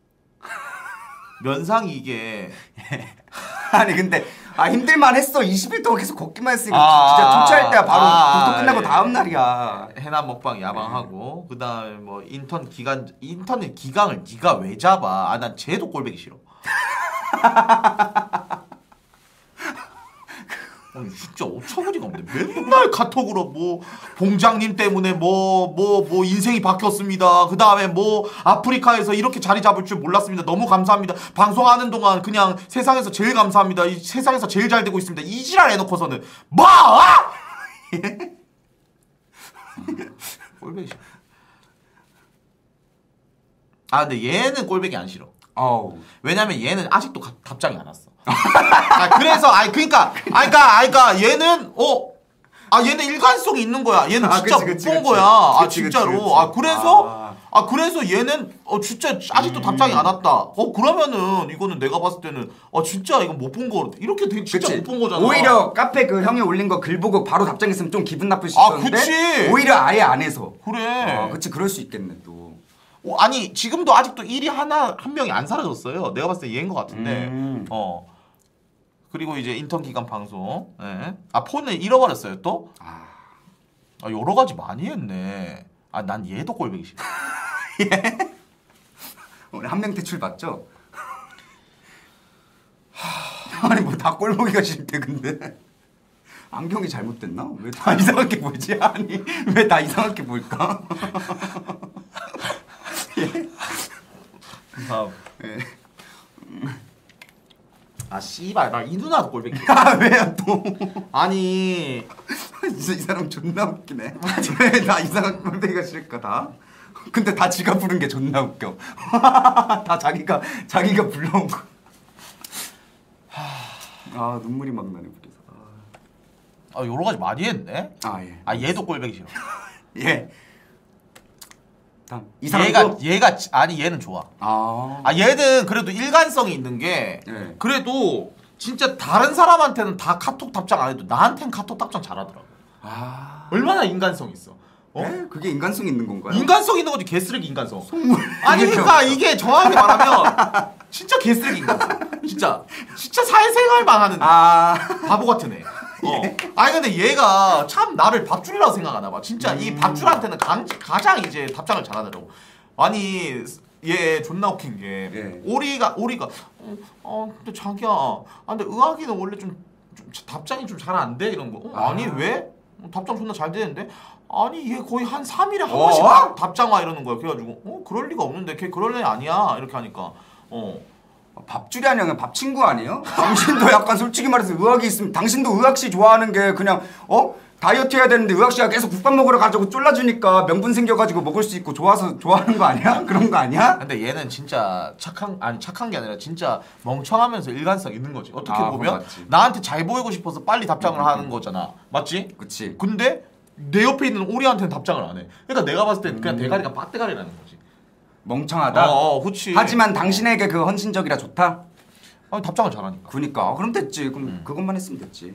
면상이 이게
아니 근데 아 힘들만 했어. 이십 일 동안 계속 걷기만 했으니까
아,
진짜 투차할 때가 바로
아,
국토 끝나고
예.
다음 날이야.
해남 먹방 야방하고 그 다음에 뭐 인턴 기간 인턴의 기강을 네가 왜 잡아? 아 난 쟤도 꼴보기 싫어. 아니 진짜 어처구니가 없네. 맨날 카톡으로 뭐 봉장님 때문에 뭐 뭐 뭐 인생이 바뀌었습니다. 그 다음에 뭐 아프리카에서 이렇게 자리 잡을 줄 몰랐습니다. 너무 감사합니다. 방송하는 동안 그냥 세상에서 제일 감사합니다. 이 세상에서 제일 잘 되고 있습니다. 이 지랄 해놓고서는 뭐? 꼴보기 싫어. 아 근데 얘는 꼴보기 안 싫어.
어우.
왜냐면 얘는 아직도 가, 답장이 안 왔어. 아, 그래서 아니 그러니까 아니 그러니까 아니 그러니까 얘는 어 아 얘는 일관성이 있는 거야. 얘는
아,
진짜
그치,
못
그치,
본
그치.
거야. 아
그치, 그치,
진짜로.
그치.
아 그래서
아.
아 그래서 얘는 어 진짜 아직도
음.
답장이 안 왔다. 어 그러면은 이거는 내가 봤을 때는 어 진짜 이거 못 본 거 이렇게 되게 진짜
그치.
못 본 거잖아.
오히려 카페 그 형이 올린 거 글 보고 바로 답장했으면 좀 기분 나쁠 수
아,
있었는데
그치.
오히려 아예 안 해서.
그래.
어, 그치 그럴 수 있겠네 또.
어, 아니 지금도 아직도 일이 하나 한 명이 안 사라졌어요. 내가 봤을 때 얘인 것 같은데.
음.
어. 그리고 이제 인턴 기간 방송. 예. 아 폰을 잃어버렸어요 또?
아.
아 여러 가지 많이 했네. 아 난 얘도 꼴보기 싫어.
예. 오늘 한 명 대출 받죠? 아니 뭐 다 꼴보기가 싫대 근데 안경이 잘못됐나? 왜 다 이상하게 보지? 아니 왜 다 이상하게 볼까?
다음.
예.
아 씨발 나 이 누나도 꼴보기 싫어.
아 왜요 또?
아니
진짜 이 사람 존나 웃기네. 왜 다 이상한 꼴보기가 싫을까 다? 근데 다 지가 부른 게 존나 웃겨. 다 자기가 자기가 불러온 거. 아 눈물이 막 나네 웃겨서.
아 여러 가지 많이 했네.
아 예.
아 얘도 꼴보기 싫어.
예. 다음 이 사람도?
얘가 얘가 지- 아니 얘는 좋아.
아.
아 얘는 그래도 일관성이 있는 게
네.
그래도 진짜 다른 사람한테는 다 카톡 답장 안 해도 나한텐 카톡 답장 잘하더라고.
아.
얼마나 인간성 있어. 어?
네? 그게 인간성 있는 건가요?
인간성 있는 거지 개쓰레기 인간성.
속물.
아니
그게
그러니까
없어.
이게 정확히 말하면 진짜 개쓰레기 인간성. 진짜 진짜 사회생활만 하는
아.
바보 같은 애. 어. 아니 근데 얘가 참 나를 밥줄이라고 생각하나 봐. 진짜 이 밥줄한테는 강, 가장 이제 답장을 잘하더라고. 아니 얘 존나 웃긴 게
예.
오리가 오리가 어, 어 근데 자기야 아 근데 의학이는 원래 좀, 좀 답장이 좀 잘 안 돼 이런 거. 어, 아니
아.
왜? 어, 답장 존나 잘 되는데 아니 얘 거의 한 삼 일에 한
어?
번씩 다- 답장 와 이러는 거야. 그래가지고 어 그럴 리가 없는데 걔 그럴 애 아니야 이렇게 하니까 어
밥줄이 아니라 밥 친구 아니에요? 당신도 약간 솔직히 말해서 의학이 있으면 당신도 의학씨 좋아하는 게 그냥 어? 다이어트 해야 되는데 의학씨가 계속 국밥 먹으러 가자고 쫄라주니까 명분 생겨가지고 먹을 수 있고 좋아서 좋아하는 거 아니야? 그런 거 아니야?
근데 얘는 진짜 착한 아니 착한 게 아니라 진짜 멍청하면서 일관성 있는 거지. 어떻게
아,
보면
그건 맞지.
나한테 잘 보이고 싶어서 빨리 답장을 하는 거잖아. 맞지?
그치.
근데 내 옆에 있는 오리한테는 답장을 안 해. 그러니까 내가 봤을 땐 그냥
음.
대가리가 빡대가리라는 거지.
멍청하다.
어, 어 그렇지.
하지만 당신에게 그 헌신적이라 좋다?
아니, 답장을 잘하니까.
그니까 아, 그럼 됐지. 그럼
음.
그것만 했으면 됐지.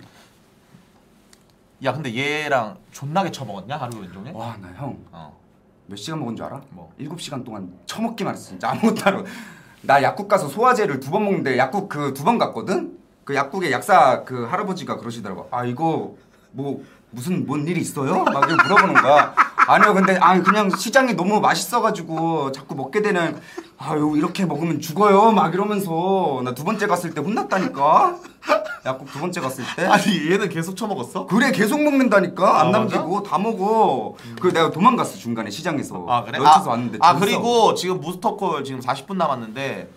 야 근데 얘랑 존나게 처먹었냐 하루 왼종일?
와 나 형 몇
어.
시간 먹은 줄 알아?
뭐?
일곱 시간 동안 처먹기만 했어. 진짜 아무것도 안 하고. 나 약국 가서 소화제를 두 번 먹는데 약국 그 두 번 갔거든? 그 약국에 약사 그 할아버지가 그러시더라고. 아 이거 뭐 무슨 뭔 일이 있어요? 막 이렇게 물어보는 거야. 아니요 근데 아 그냥 시장이 너무 맛있어가지고 자꾸 먹게 되는 아유 이렇게 먹으면 죽어요 막 이러면서 나 두 번째 갔을 때 혼났다니까. 약국 두 번째 갔을 때.
아니 얘는 계속 처먹었어?
그래 계속 먹는다니까 안
아,
남기고 다 먹어. 그 내가 도망갔어 중간에 시장에서.
아 그래?
며칠
아,
왔는데.
아
줬어.
그리고 지금 무스터콜 지금 사십 분 남았는데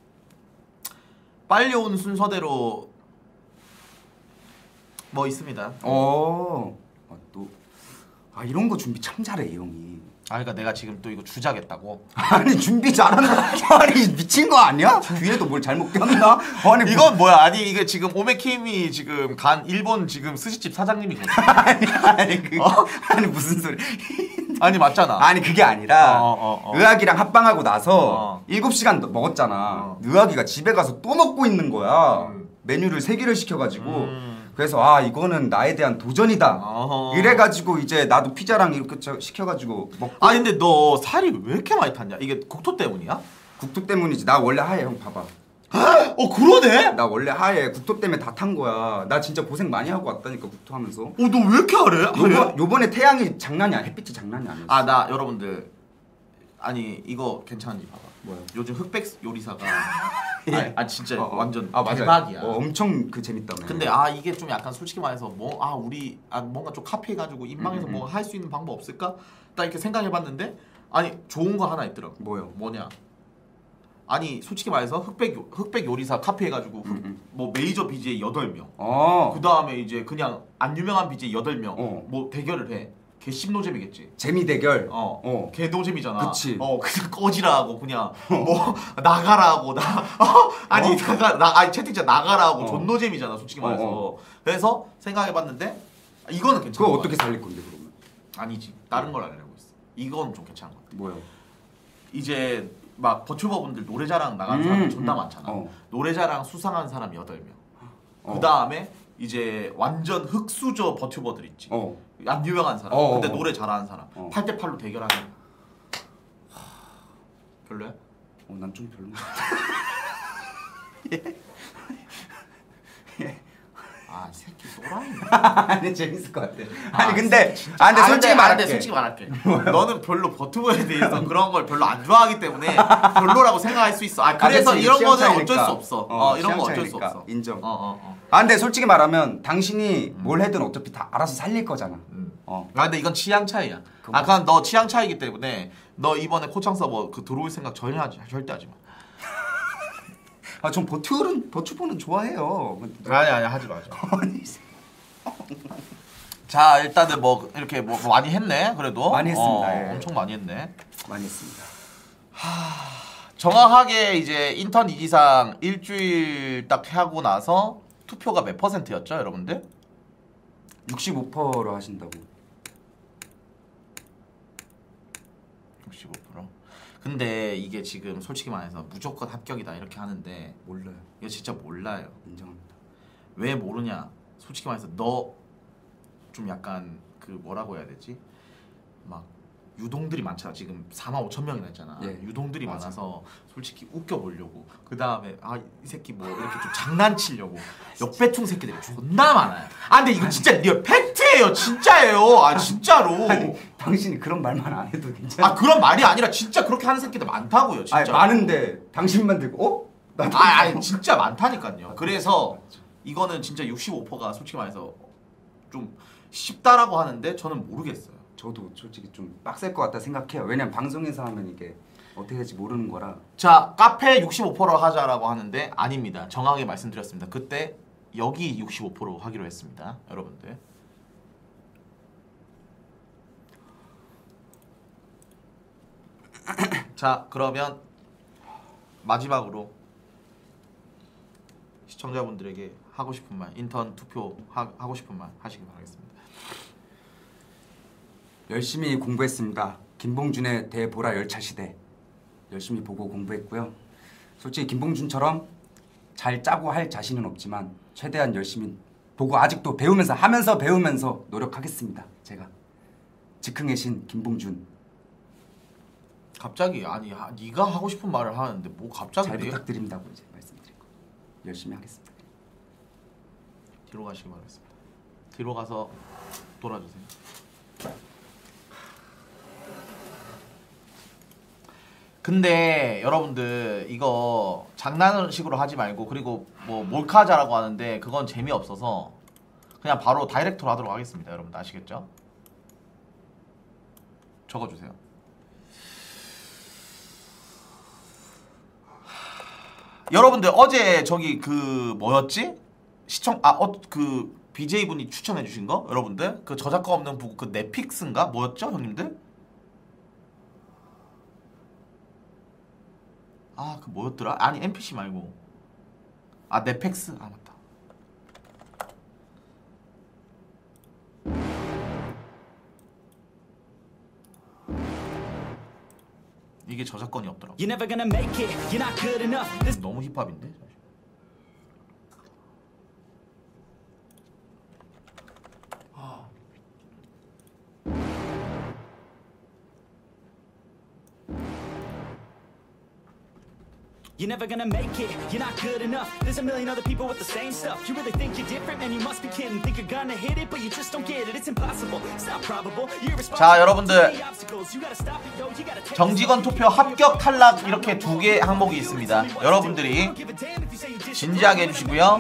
빨리 온 순서대로 뭐 있습니다.
어. 아, 또. 아 이런 거 준비 참 잘해 이 형이.
아 그러니까 내가 지금 또 이거 주작했다고.
아니 준비 잘하나? 아니 미친 거 아니야? 뒤에도 뭘 잘못 꼈나? 아니
이건 뭐야? 아니 이게 지금 오메킴이 지금 간 일본 지금 스시집 사장님이거든.
아니 아니 그
어?
아니 무슨 소리?
아니 맞잖아.
아니 그게 아니라
어, 어, 어.
의학이랑 합방하고 나서
어.
일곱 시간 먹었잖아.
어.
의학이가 집에 가서 또 먹고 있는 거야.
음.
메뉴를 세 개를 시켜가지고.
음.
그래서 아 이거는 나에 대한 도전이다.
어허.
이래가지고 이제 나도 피자랑 이렇게 저- 시켜가지고 먹고.
아 근데 너 살이 왜 이렇게 많이 탔냐? 이게 국토 때문이야?
국토 때문이지. 나 원래 하얘 형 봐봐.
어 그러네?
나 원래 하얘. 국토 때문에 다 탄 거야. 나 진짜 고생 많이 하고 왔다니까 국토 하면서.
어 너 왜 이렇게 하래?
요번, 요번에 태양이 장난이 아니야. 햇빛이 장난이 아니었어.
아 나 여러분들 아니 이거 괜찮은지 봐봐.
뭐야?
요즘 흑백 요리사가
예.
아, 아 진짜
어, 어.
완전
아, 맞아요.
대박이야.
어, 엄청 그 재밌다며.
근데 아 이게 좀 약간 솔직히 말해서 뭐 아 우리 아 뭔가 좀 카피해가지고 인방에서
음, 음,
뭐 할 수 있는 방법 없을까? 딱 이렇게 생각해봤는데 아니 좋은 거 하나 있더라고.
뭐요?
뭐냐? 아니 솔직히 말해서 흑백 요, 흑백 요리사 카피해가지고 흑-
음, 음.
뭐 메이저 비제이 여덟 명.
어.
그 다음에 이제 그냥 안 유명한 비제이 여덟 명.
어.
뭐 대결을 해. 걔 씹노잼이겠지.
재미 대결.
어,
어.
걔 노잼이잖아.
그치.
어, 그냥 꺼지라고 그냥 뭐 나가라고 나 어? 아니
어?
나가 나 아니 채팅창 나가라고
어.
존노잼이잖아 솔직히 말해서.
어,
그래서 생각해봤는데 이거는 괜찮아.
그거 어떻게 살릴 건데 그러면?
아니지 다른 걸 알려고 있어. 이건 좀 괜찮은 것 같아.
뭐요?
이제 막 버튜버분들 노래자랑 나가는
음,
사람 존나
음.
많잖아.
어.
노래자랑 수상한 사람 여덟 명.
어.
그 다음에 이제 완전 흑수저 버튜버들 있지.
어.
안 유명한 사람.
어,
근데
어, 어.
노래 잘하는 사람.
어.
팔 대 팔로 대결하는. 하... 별로야?
어, 난 좀 별로.
아, 이 새끼 또라이네.
아니 재밌을 것 같아. 아니 근데
진짜.
아 근데 솔직히
아,
말할게.
근데 솔직히 말할게. 너는 별로 버튜버에 대해서 그런 걸 별로 안 좋아하기 때문에 별로라고 생각할 수 있어. 아, 그래서
그치,
이런
취향
거는
차이니까.
어쩔 수 없어. 어,
어,
이런 거
취향
어쩔 수
차이니까.
없어.
인정.
어, 어, 어.
아 근데 솔직히 말하면 당신이 뭘 해든 어차피 다 알아서 살릴 거잖아.
음.
어.
아 근데 이건 취향 차이야.
그럼
아 그냥 너 취향 차이기 때문에 너 이번에 코창 서버 그 들어올 생각 전혀 하지 절대 하지 마.
아 전 버튜는 버튜버는 좋아해요.
아니 아니 하지 마죠.
아니
자 일단은 뭐 이렇게 뭐 많이 했네 그래도
많이 했습니다,
어,
예.
엄청 많이 했네.
많이 했습니다.
정확하게 이제 인턴 이지상 일주일 딱 하고 나서 투표가 몇 퍼센트였죠 여러분들?
육십오 퍼센트로 하신다고.
육십오 퍼센트. 근데 이게 지금 솔직히 말해서 무조건 합격이다 이렇게 하는데
몰라요.
이거 진짜 몰라요.
인정합니다.
왜 모르냐? 솔직히 말해서 너 좀 약간 그 뭐라고 해야 되지? 막 유동들이 많잖아. 지금 사만 오천 명이나 했잖아.
예,
유동들이
맞아.
많아서 솔직히 웃겨 보려고. 그 다음에 아 이 새끼 뭐 이렇게 좀 장난치려고 역배충 새끼들이 존나 많아요. 아 근데 이거 진짜 리얼 팩트예요. 진짜예요. 아 진짜로.
아니 당신이 그런 말만 안 해도 괜찮아.
아 그런 말이 아니라 진짜 그렇게 하는 새끼들 많다고요. 진짜.
아니 많은데 당신만 들고 어? 나도
아, 아니 진짜 많다니까요. 그래서 이거는 진짜 육십오 퍼센트가 솔직히 말해서 좀 쉽다라고 하는데 저는 모르겠어요.
저도 솔직히 좀 빡셀 것 같다 생각해요. 왜냐면 방송에서 하면 이게 어떻게 될지 모르는 거라.
자, 카페 육십오 퍼센트로 하자라고 하는데 아닙니다. 정확하게 말씀드렸습니다. 그때 여기 육십오 퍼센트 하기로 했습니다. 여러분들. 자, 그러면 마지막으로 시청자분들에게 하고 싶은 말, 인턴 투표 하, 하고 싶은 말 하시기 바라겠습니다.
열심히 공부했습니다. 김봉준의 대보라 열차 시대 열심히 보고 공부했고요. 솔직히 김봉준처럼 잘 짜고 할 자신은 없지만 최대한 열심히 보고 아직도 배우면서 하면서 배우면서 노력하겠습니다. 제가 즉흥의 신 김봉준
갑자기 아니 하, 네가 하고 싶은 말을 하는데 뭐 갑자기
잘
내-
부탁드립니다고 이제 말씀드리고 열심히 하겠습니다.
뒤로 가시기 바라겠습니다. 뒤로 가서 돌아주세요. 근데 여러분들 이거 장난식으로 하지 말고 그리고 뭐 몰카자라고 하는데 그건 재미없어서 그냥 바로 다이렉트로 하도록 하겠습니다. 여러분들 아시겠죠? 적어주세요. 여러분들 어제 저기 그 뭐였지? 시청 아 어 그 비제이 분이 추천해 주신 거 여러분들 그 저작권 없는 부부 그 넷픽스인가 뭐였죠 형님들? 아, 그 뭐였더라? 아니, 엠피씨 말고. 아, 넷팩스. 아, 맞다. 이게 저작권이 없더라고.
You're never gonna make it. You're not good enough. This
너무 힙합인데?
You're never gonna make it, you're not good enough. There's a million other people with the same stuff. You really think you're different, man, you must be kidding. Think you're gonna hit it, but you just don't get it. It's impossible, it's not probable. You're irresponsible.
자, 여러분들 정직원 투표 합격 탈락 이렇게 두 개 항목이 있습니다. 여러분들이 진지하게 해주시고요.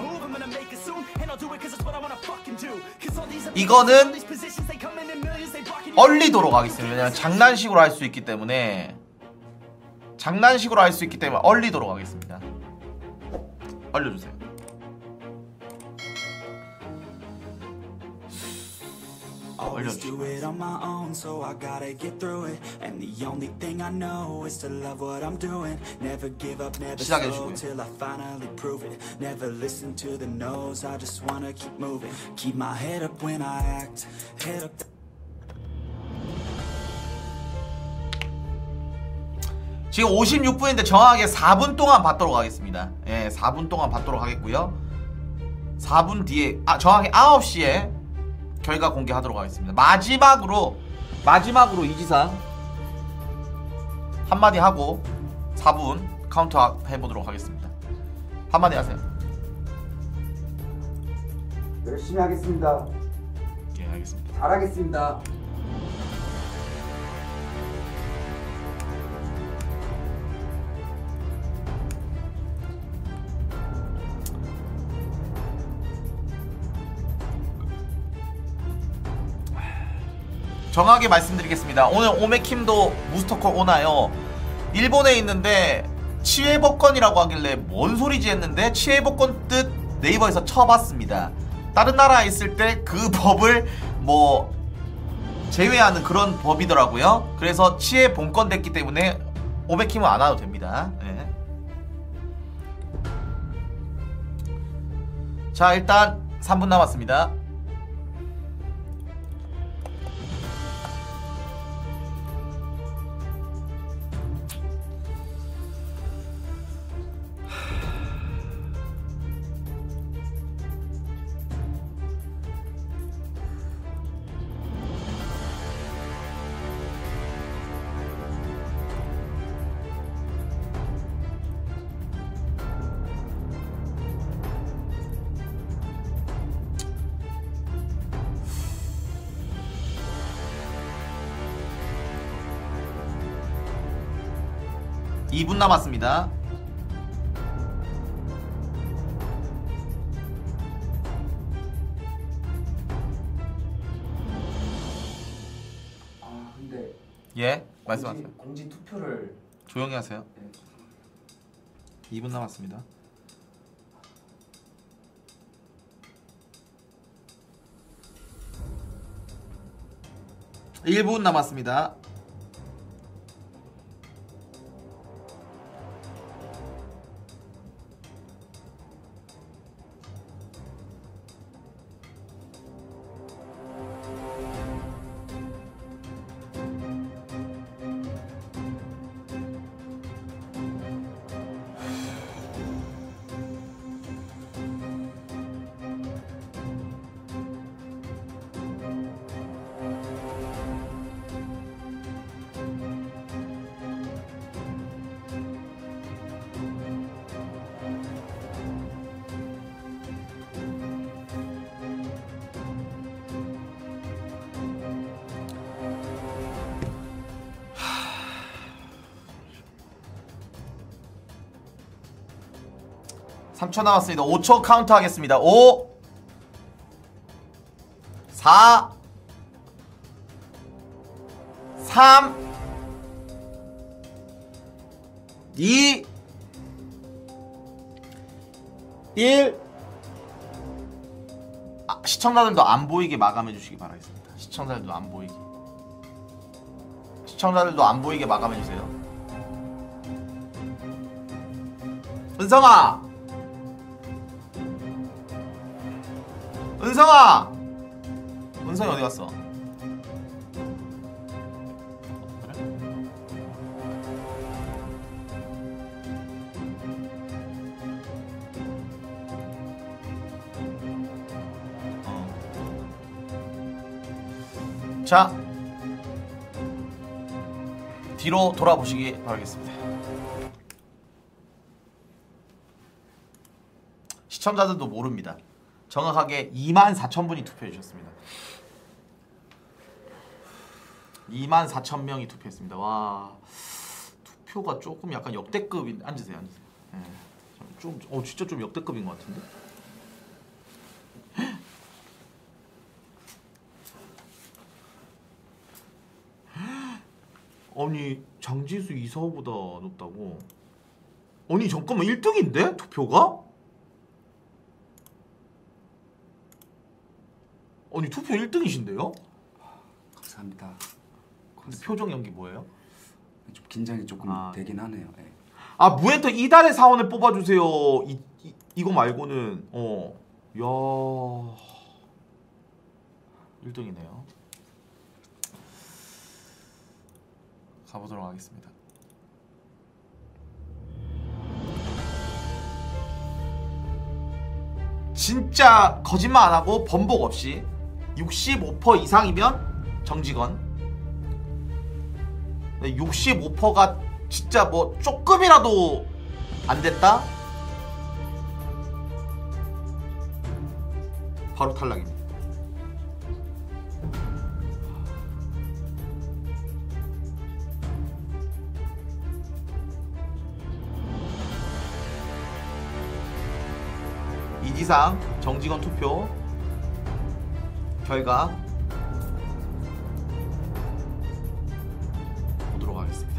이거는 얼리도록 하겠습니다. 왜냐면 장난식으로 할 수 있기 때문에 장난식으로 할 수 있기 때문에 얼리도록 하겠습니다. 얼려주세요. 얼려주세요. 시작해주시고요. 지금 오십육 분인데 정확하게 사 분 동안 받도록 하겠습니다. 예, 사 분 동안 받도록 하겠고요. 사 분 뒤에 아, 정확히 아홉 시에 결과 공개하도록 하겠습니다. 마지막으로 마지막으로 이지상 한마디 하고 사 분 카운트 해보도록 하겠습니다. 한마디 하세요.
열심히 하겠습니다.
예, 알겠습니다.
잘하겠습니다.
정확하게 말씀드리겠습니다. 오늘 오메킴도 무스터콜 오나요? 일본에 있는데 치외복권이라고 하길래 뭔 소리지 했는데 치외복권 뜻 네이버에서 쳐봤습니다. 다른 나라에 있을 때 그 법을 뭐 제외하는 그런 법이더라고요. 그래서 치외본권 됐기 때문에 오메킴은 안 와도 됩니다. 네. 자, 일단 삼 분 남았습니다. 이 분 남았습니다.
아 근데
예, 말씀하세요.
공지 투표를
조용히 하세요.
네.
이 분 남았습니다. 일 분 남았습니다. 삼 초 남았습니다. 오 초 카운트 하겠습니다. 오 사 삼 이 일 아, 시청자들도 안 보이게 마감해 주시기 바라겠습니다. 시청자들도 안 보이게 시청자들도 안 보이게 마감해 주세요. 은성아! 은성아! 은성이 어디 갔어? 그래? 어. 자, 뒤로 돌아보시기 바라겠습니다. 시청자들도 모릅니다. 정확하게 이만 사천 분이 투표해 주셨습니다. 이만 사천 명이 투표했습니다. 와, 투표가 조금 약간 역대급인. 앉으세요, 앉으세요. 네. 좀, 어, 진짜 좀 역대급인 것 같은데. 아니, 장지수 이사호보다 높다고? 아니, 잠깐만, 일 등인데? 투표가? 아니, 투표 일 등이신데요?
감사합니다.
표정 연기 뭐예요?
좀 긴장이 조금
아,
되긴 하네요. 네.
아, 무엔터 이달의 사원을 뽑아주세요. 이, 이, 이거 말고는 어, 야, 일 등이네요. 가보도록 하겠습니다. 진짜 거짓말 안 하고 번복 없이 육십오 퍼센트 이상이면 정직원. 육십오 퍼센트가 진짜 뭐 조금이라도 안 됐다? 바로 탈락입니다. 이지상 정직원 투표 결과 보도록 하겠습니다.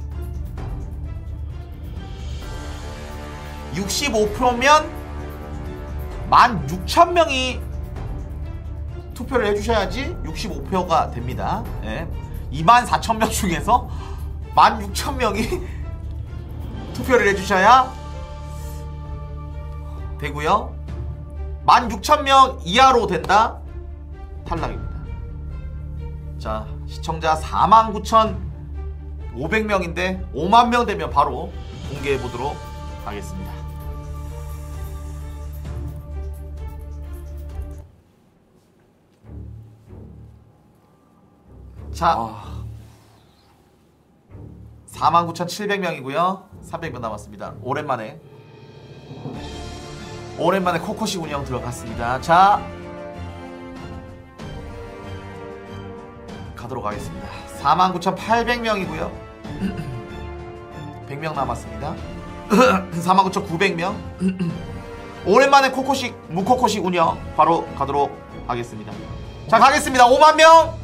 육십오 퍼센트면 만 육천 명이 투표를 해주셔야지 육십오 표가 됩니다. 예. 이만 사천 명 중에서 만 육천 명이 투표를 해주셔야 되고요. 만 육천 명 이하로 된다? 탈락입니다. 자, 시청자 사만 구천오백 명인데 오만 명 되면 바로 공개해 보도록 하겠습니다. 자,
아,
사만 구천칠백 명이고요. 삼백 명 남았습니다. 오랜만에 오랜만에 코코시 운영 들어갔습니다. 자, 가도록 하겠습니다. 사만 구천팔백 명이고요. 백 명 남았습니다. 사만 구천구백 명. 오랜만에 코코시 무코코시 운영 바로 가도록 하겠습니다. 자, 가겠습니다. 오만 명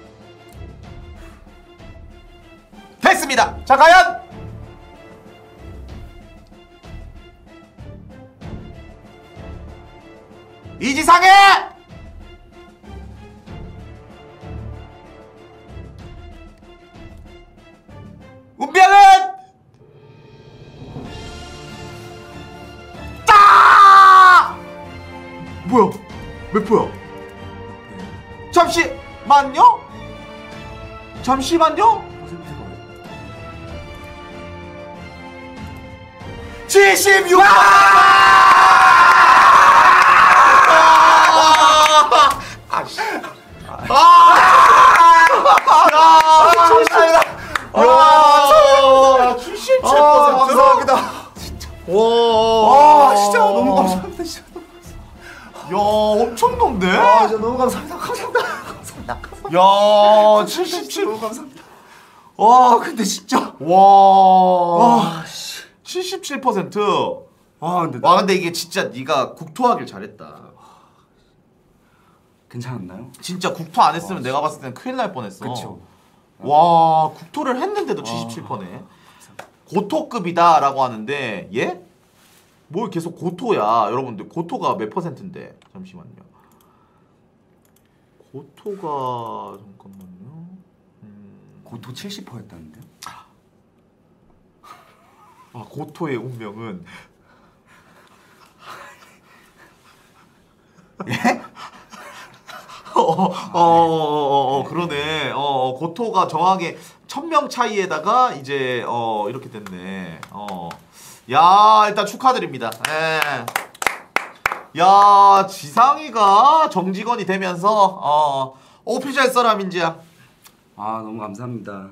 됐습니다. 자, 과연 이지상의 운명은 따! 뭐야? 몇 표야? 잠시만요? 잠시만요? 칠십육! 아씨. 아, 칠십칠 퍼센트.
감사합니다.
진짜.
와, 아, 진짜 너무 감사합니다. 진짜.
야, 엄청 높네.
아, 진짜 너무 감사합니다. 감사합니다. 감사합니다. 감사합니다.
야, 칠십칠.
너무 감사합니다. 와, 근데 진짜.
와.
와, 씨.
칠십칠 퍼센트.
아, 근데
와, 근데 이게 진짜 네가 국토하길 잘했다.
괜찮았나요?
진짜 국토 안 했으면 내가 봤을 땐 큰일 날 뻔했어.
그쵸.
와, 국토를 했는데도 칠십칠 퍼센트네. 고토급이다라고 하는데 예? 뭘 계속 고토야. 여러분들 고토가 몇 퍼센트인데. 잠시만요. 고토가 잠깐만요. 음...
고토 칠십 퍼센트였다는데요?
아, 고토의 운명은 어어어어 어, 어, 그러네. 어, 어 고토가 정확하게 천 명 차이에다가 이제 어 이렇게 됐네. 어. 야, 일단 축하드립니다. 예. 야, 지상이가 정직원이 되면서 어 오피셜 써라 민지야.
아 너무 감사합니다.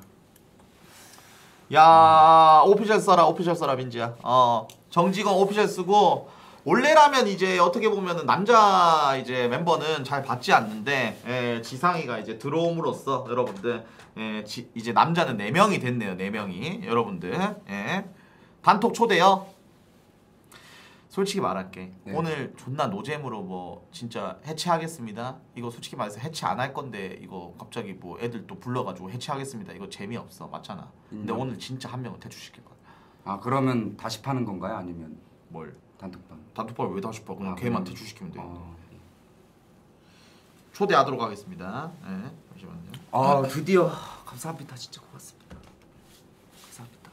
야, 오피셜 써라 오피셜 써라 민지야. 어 정직원 오피셜 쓰고 원래라면 이제 어떻게 보면은 남자 이제 멤버는 잘 받지 않는데 예, 지상이가 이제 들어옴으로써 여러분들 예, 지, 이제 남자는 네 명이 됐네요. 네 명이 여러분들 예. 단톡 초대요. 솔직히 말할게.
네.
오늘 존나 노잼으로 뭐 진짜 해체하겠습니다. 이거 솔직히 말해서 해체 안 할 건데 이거 갑자기 뭐 애들 또 불러가지고 해체하겠습니다. 이거 재미없어. 맞잖아. 근데
음.
오늘 진짜 한 명은 퇴출시킬 거야.
아 그러면 다시 파는 건가요? 아니면
뭘?
단톡방?
단톡방 왜 다시 봐? 그냥
아,
걔만
그럼-
퇴출시키면 돼.
어.
초대하도록 하겠습니다. 네, 잠시만요.
아 드디어 감사합니다. 진짜 고맙습니다. 감사합니다.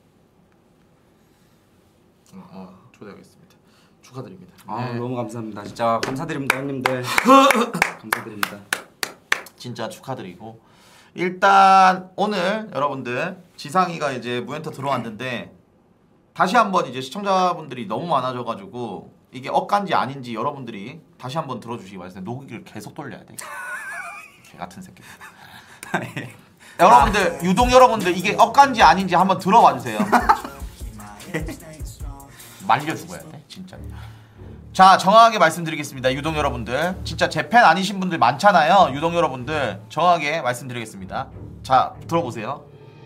어, 어, 초대하겠습니다. 축하드립니다.
아
네,
너무 감사합니다. 진짜 감사드립니다 형님들. 감사드립니다.
진짜 축하드리고 일단 오늘 여러분들 지상이가 이제 무엔터 들어왔는데 다시 한번 이제 시청자분들이 너무 많아져가지고 이게 억간지 아닌지 여러분들이 다시 한번 들어주시기 바랍니다. 녹이기를 계속 돌려야 돼. 개 같은 새끼. 여러분들 유동 여러분들 이게 억간지 아닌지 한번 들어봐 주세요. 말려 죽어야 돼 진짜. 자 정확하게 말씀드리겠습니다. 유동 여러분들 진짜 제 팬 아니신 분들 많잖아요. 유동 여러분들 정확하게 말씀드리겠습니다. 자 들어보세요.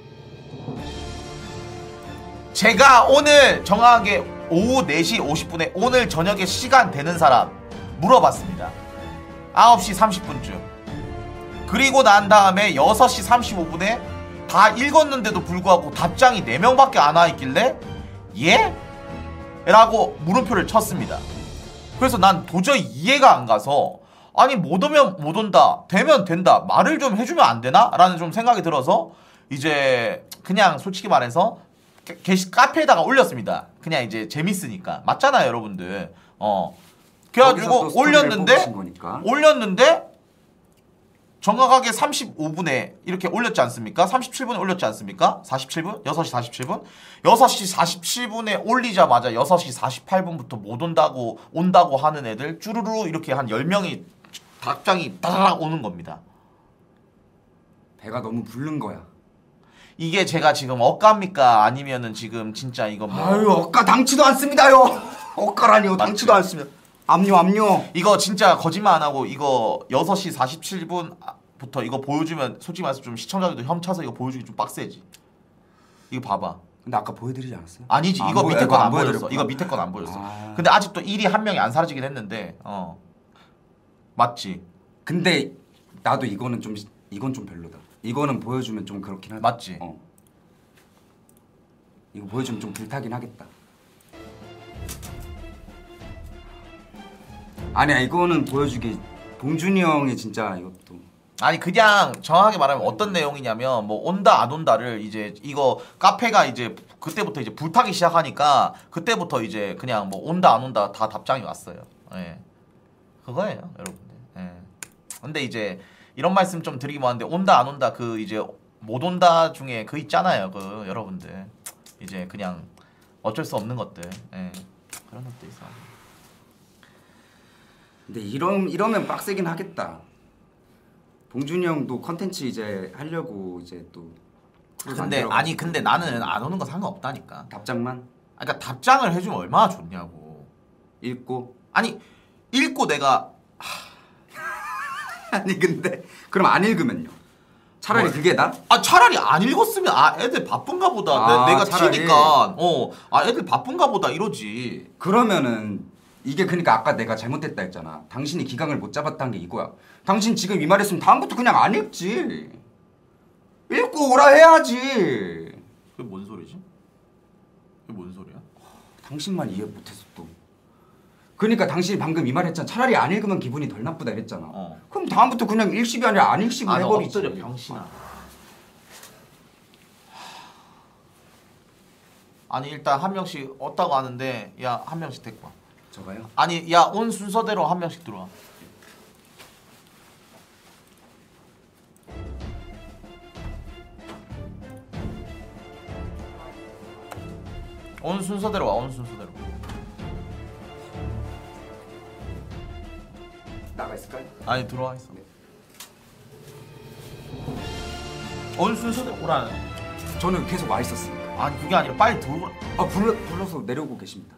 제가 오늘 정확하게 오후 네 시 오십 분에 오늘 저녁에 시간 되는 사람 물어봤습니다. 아홉 시 삼십 분쯤. 그리고 난 다음에 여섯 시 삼십오 분에 다 읽었는데도 불구하고 답장이 네 명밖에 안 와 있길래 예? 라고 물음표를 쳤습니다. 그래서 난 도저히 이해가 안 가서 아니 못 오면 못 온다 되면 된다 말을 좀 해주면 안 되나? 라는 좀 생각이 들어서 이제 그냥 솔직히 말해서 게시 카페에다가 올렸습니다. 그냥 이제 재밌으니까 맞잖아요 여러분들. 어 그래가지고 올렸는데 올렸는데 정확하게 삼십오 분에 이렇게 올렸지 않습니까? 삼십칠 분에 올렸지 않습니까? 사십칠 분? 여섯 시 사십칠 분? 여섯 시 사십칠 분에 올리자마자 여섯 시 사십팔 분부터 못 온다고 온다고 하는 애들 쭈루루 이렇게 한 열 명이 답장이 따라락 오는 겁니다.
배가 너무 부른 거야.
이게 제가 지금 억까입니까? 아니면은 지금 진짜 이거 뭐
아유 억까 당치도 않습니다요. 억까라니요. 당치도 않습니다. 압류 압류.
이거 진짜 거짓말 안 하고 이거 여섯 시 사십칠 분부터 이거 보여주면 솔직히 말해서 좀 시청자들도 혐차서 이거 보여주기 좀 빡세지. 이거 봐봐.
근데 아까 보여드리지 않았어요?
아니지.
아,
이거
뭐,
밑에
이거
건
안
안 보여줬어.
보여드렸구나.
이거 밑에 건 안 보여줬어.
아.
근데 아직도 일이 한 명이 안 사라지긴 했는데 어 맞지?
근데 나도 이거는 좀 이건 좀 별로다. 이거는 보여주면 좀 그렇긴 하다.
맞지?
어. 이거 보여주면 좀 불타긴 하겠다. 아니야 이거는 보여주기 봉준이 형이 진짜 이것도
아니 그냥 정확하게 말하면 어떤 내용이냐면 뭐 온다 안 온다를 이제 이거 카페가 이제 그때부터 이제 불타기 시작하니까 그때부터 이제 그냥 뭐 온다 안 온다 다 답장이 왔어요. 예. 그거예요, 여러분들. 예. 근데 이제 이런 말씀 좀 드리기 뭐한데 온다 안 온다 그 이제 못 온다 중에 그 있잖아요. 그 여러분들 이제 그냥 어쩔 수 없는 것들. 예. 그런 것도 있어.
근데 이런 이러면 빡세긴 하겠다. 봉준이 형도 컨텐츠 이제 하려고 이제 또
근데 아니 근데 나는 안 오는 거 상관없다니까.
답장만
그러니까 답장을 해주면 얼마나 좋냐고.
읽고
아니 읽고 내가
아니 근데 그럼 안 읽으면요? 차라리
뭐,
그게 나?
아 차라리 안 읽었으면 아 애들 바쁜가 보다.
아,
내, 내가
차라리.
튀니까 어아 애들 바쁜가 보다 이러지.
그러면은 이게 그러니까 아까 내가 잘못됐다 했잖아. 당신이 기강을 못 잡았다는 게 이거야. 당신 지금 이 말했으면 다음부터 그냥 안 읽지. 읽고 오라 해야지.
그게 뭔 소리지? 그게 뭔 소리야?
당신만 이해 못해서 또. 그러니까 당신이 방금 이 말 했잖아. 차라리 안 읽으면 기분이 덜 나쁘다 이랬잖아.
어.
그럼 다음부터 그냥 일십이 아니라 안 읽씹을
아, 너
해버리지.
엎드려 병신아. 아니 일단 한 명씩 없다고 하는데 야 한 명씩 데리고 와.
저가요?
아니 야 온 순서대로 한 명씩 들어와. 온 순서대로 와. 온 순서대로.
나가 있을까요?
아니 들어와 있어. 온 순서대로 오라는.
저는 계속 와 있었으니까.
아니 그게 아니라 빨리 들어오라.
아 불러 불러서 내려오고 계십니다.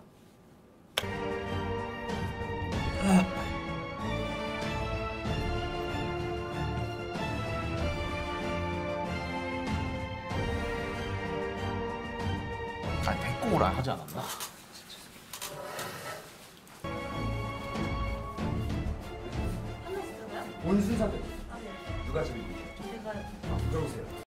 아니 데리고 오라 하지 않았나?
온 순서대로. 누가 지금? 들어오세요.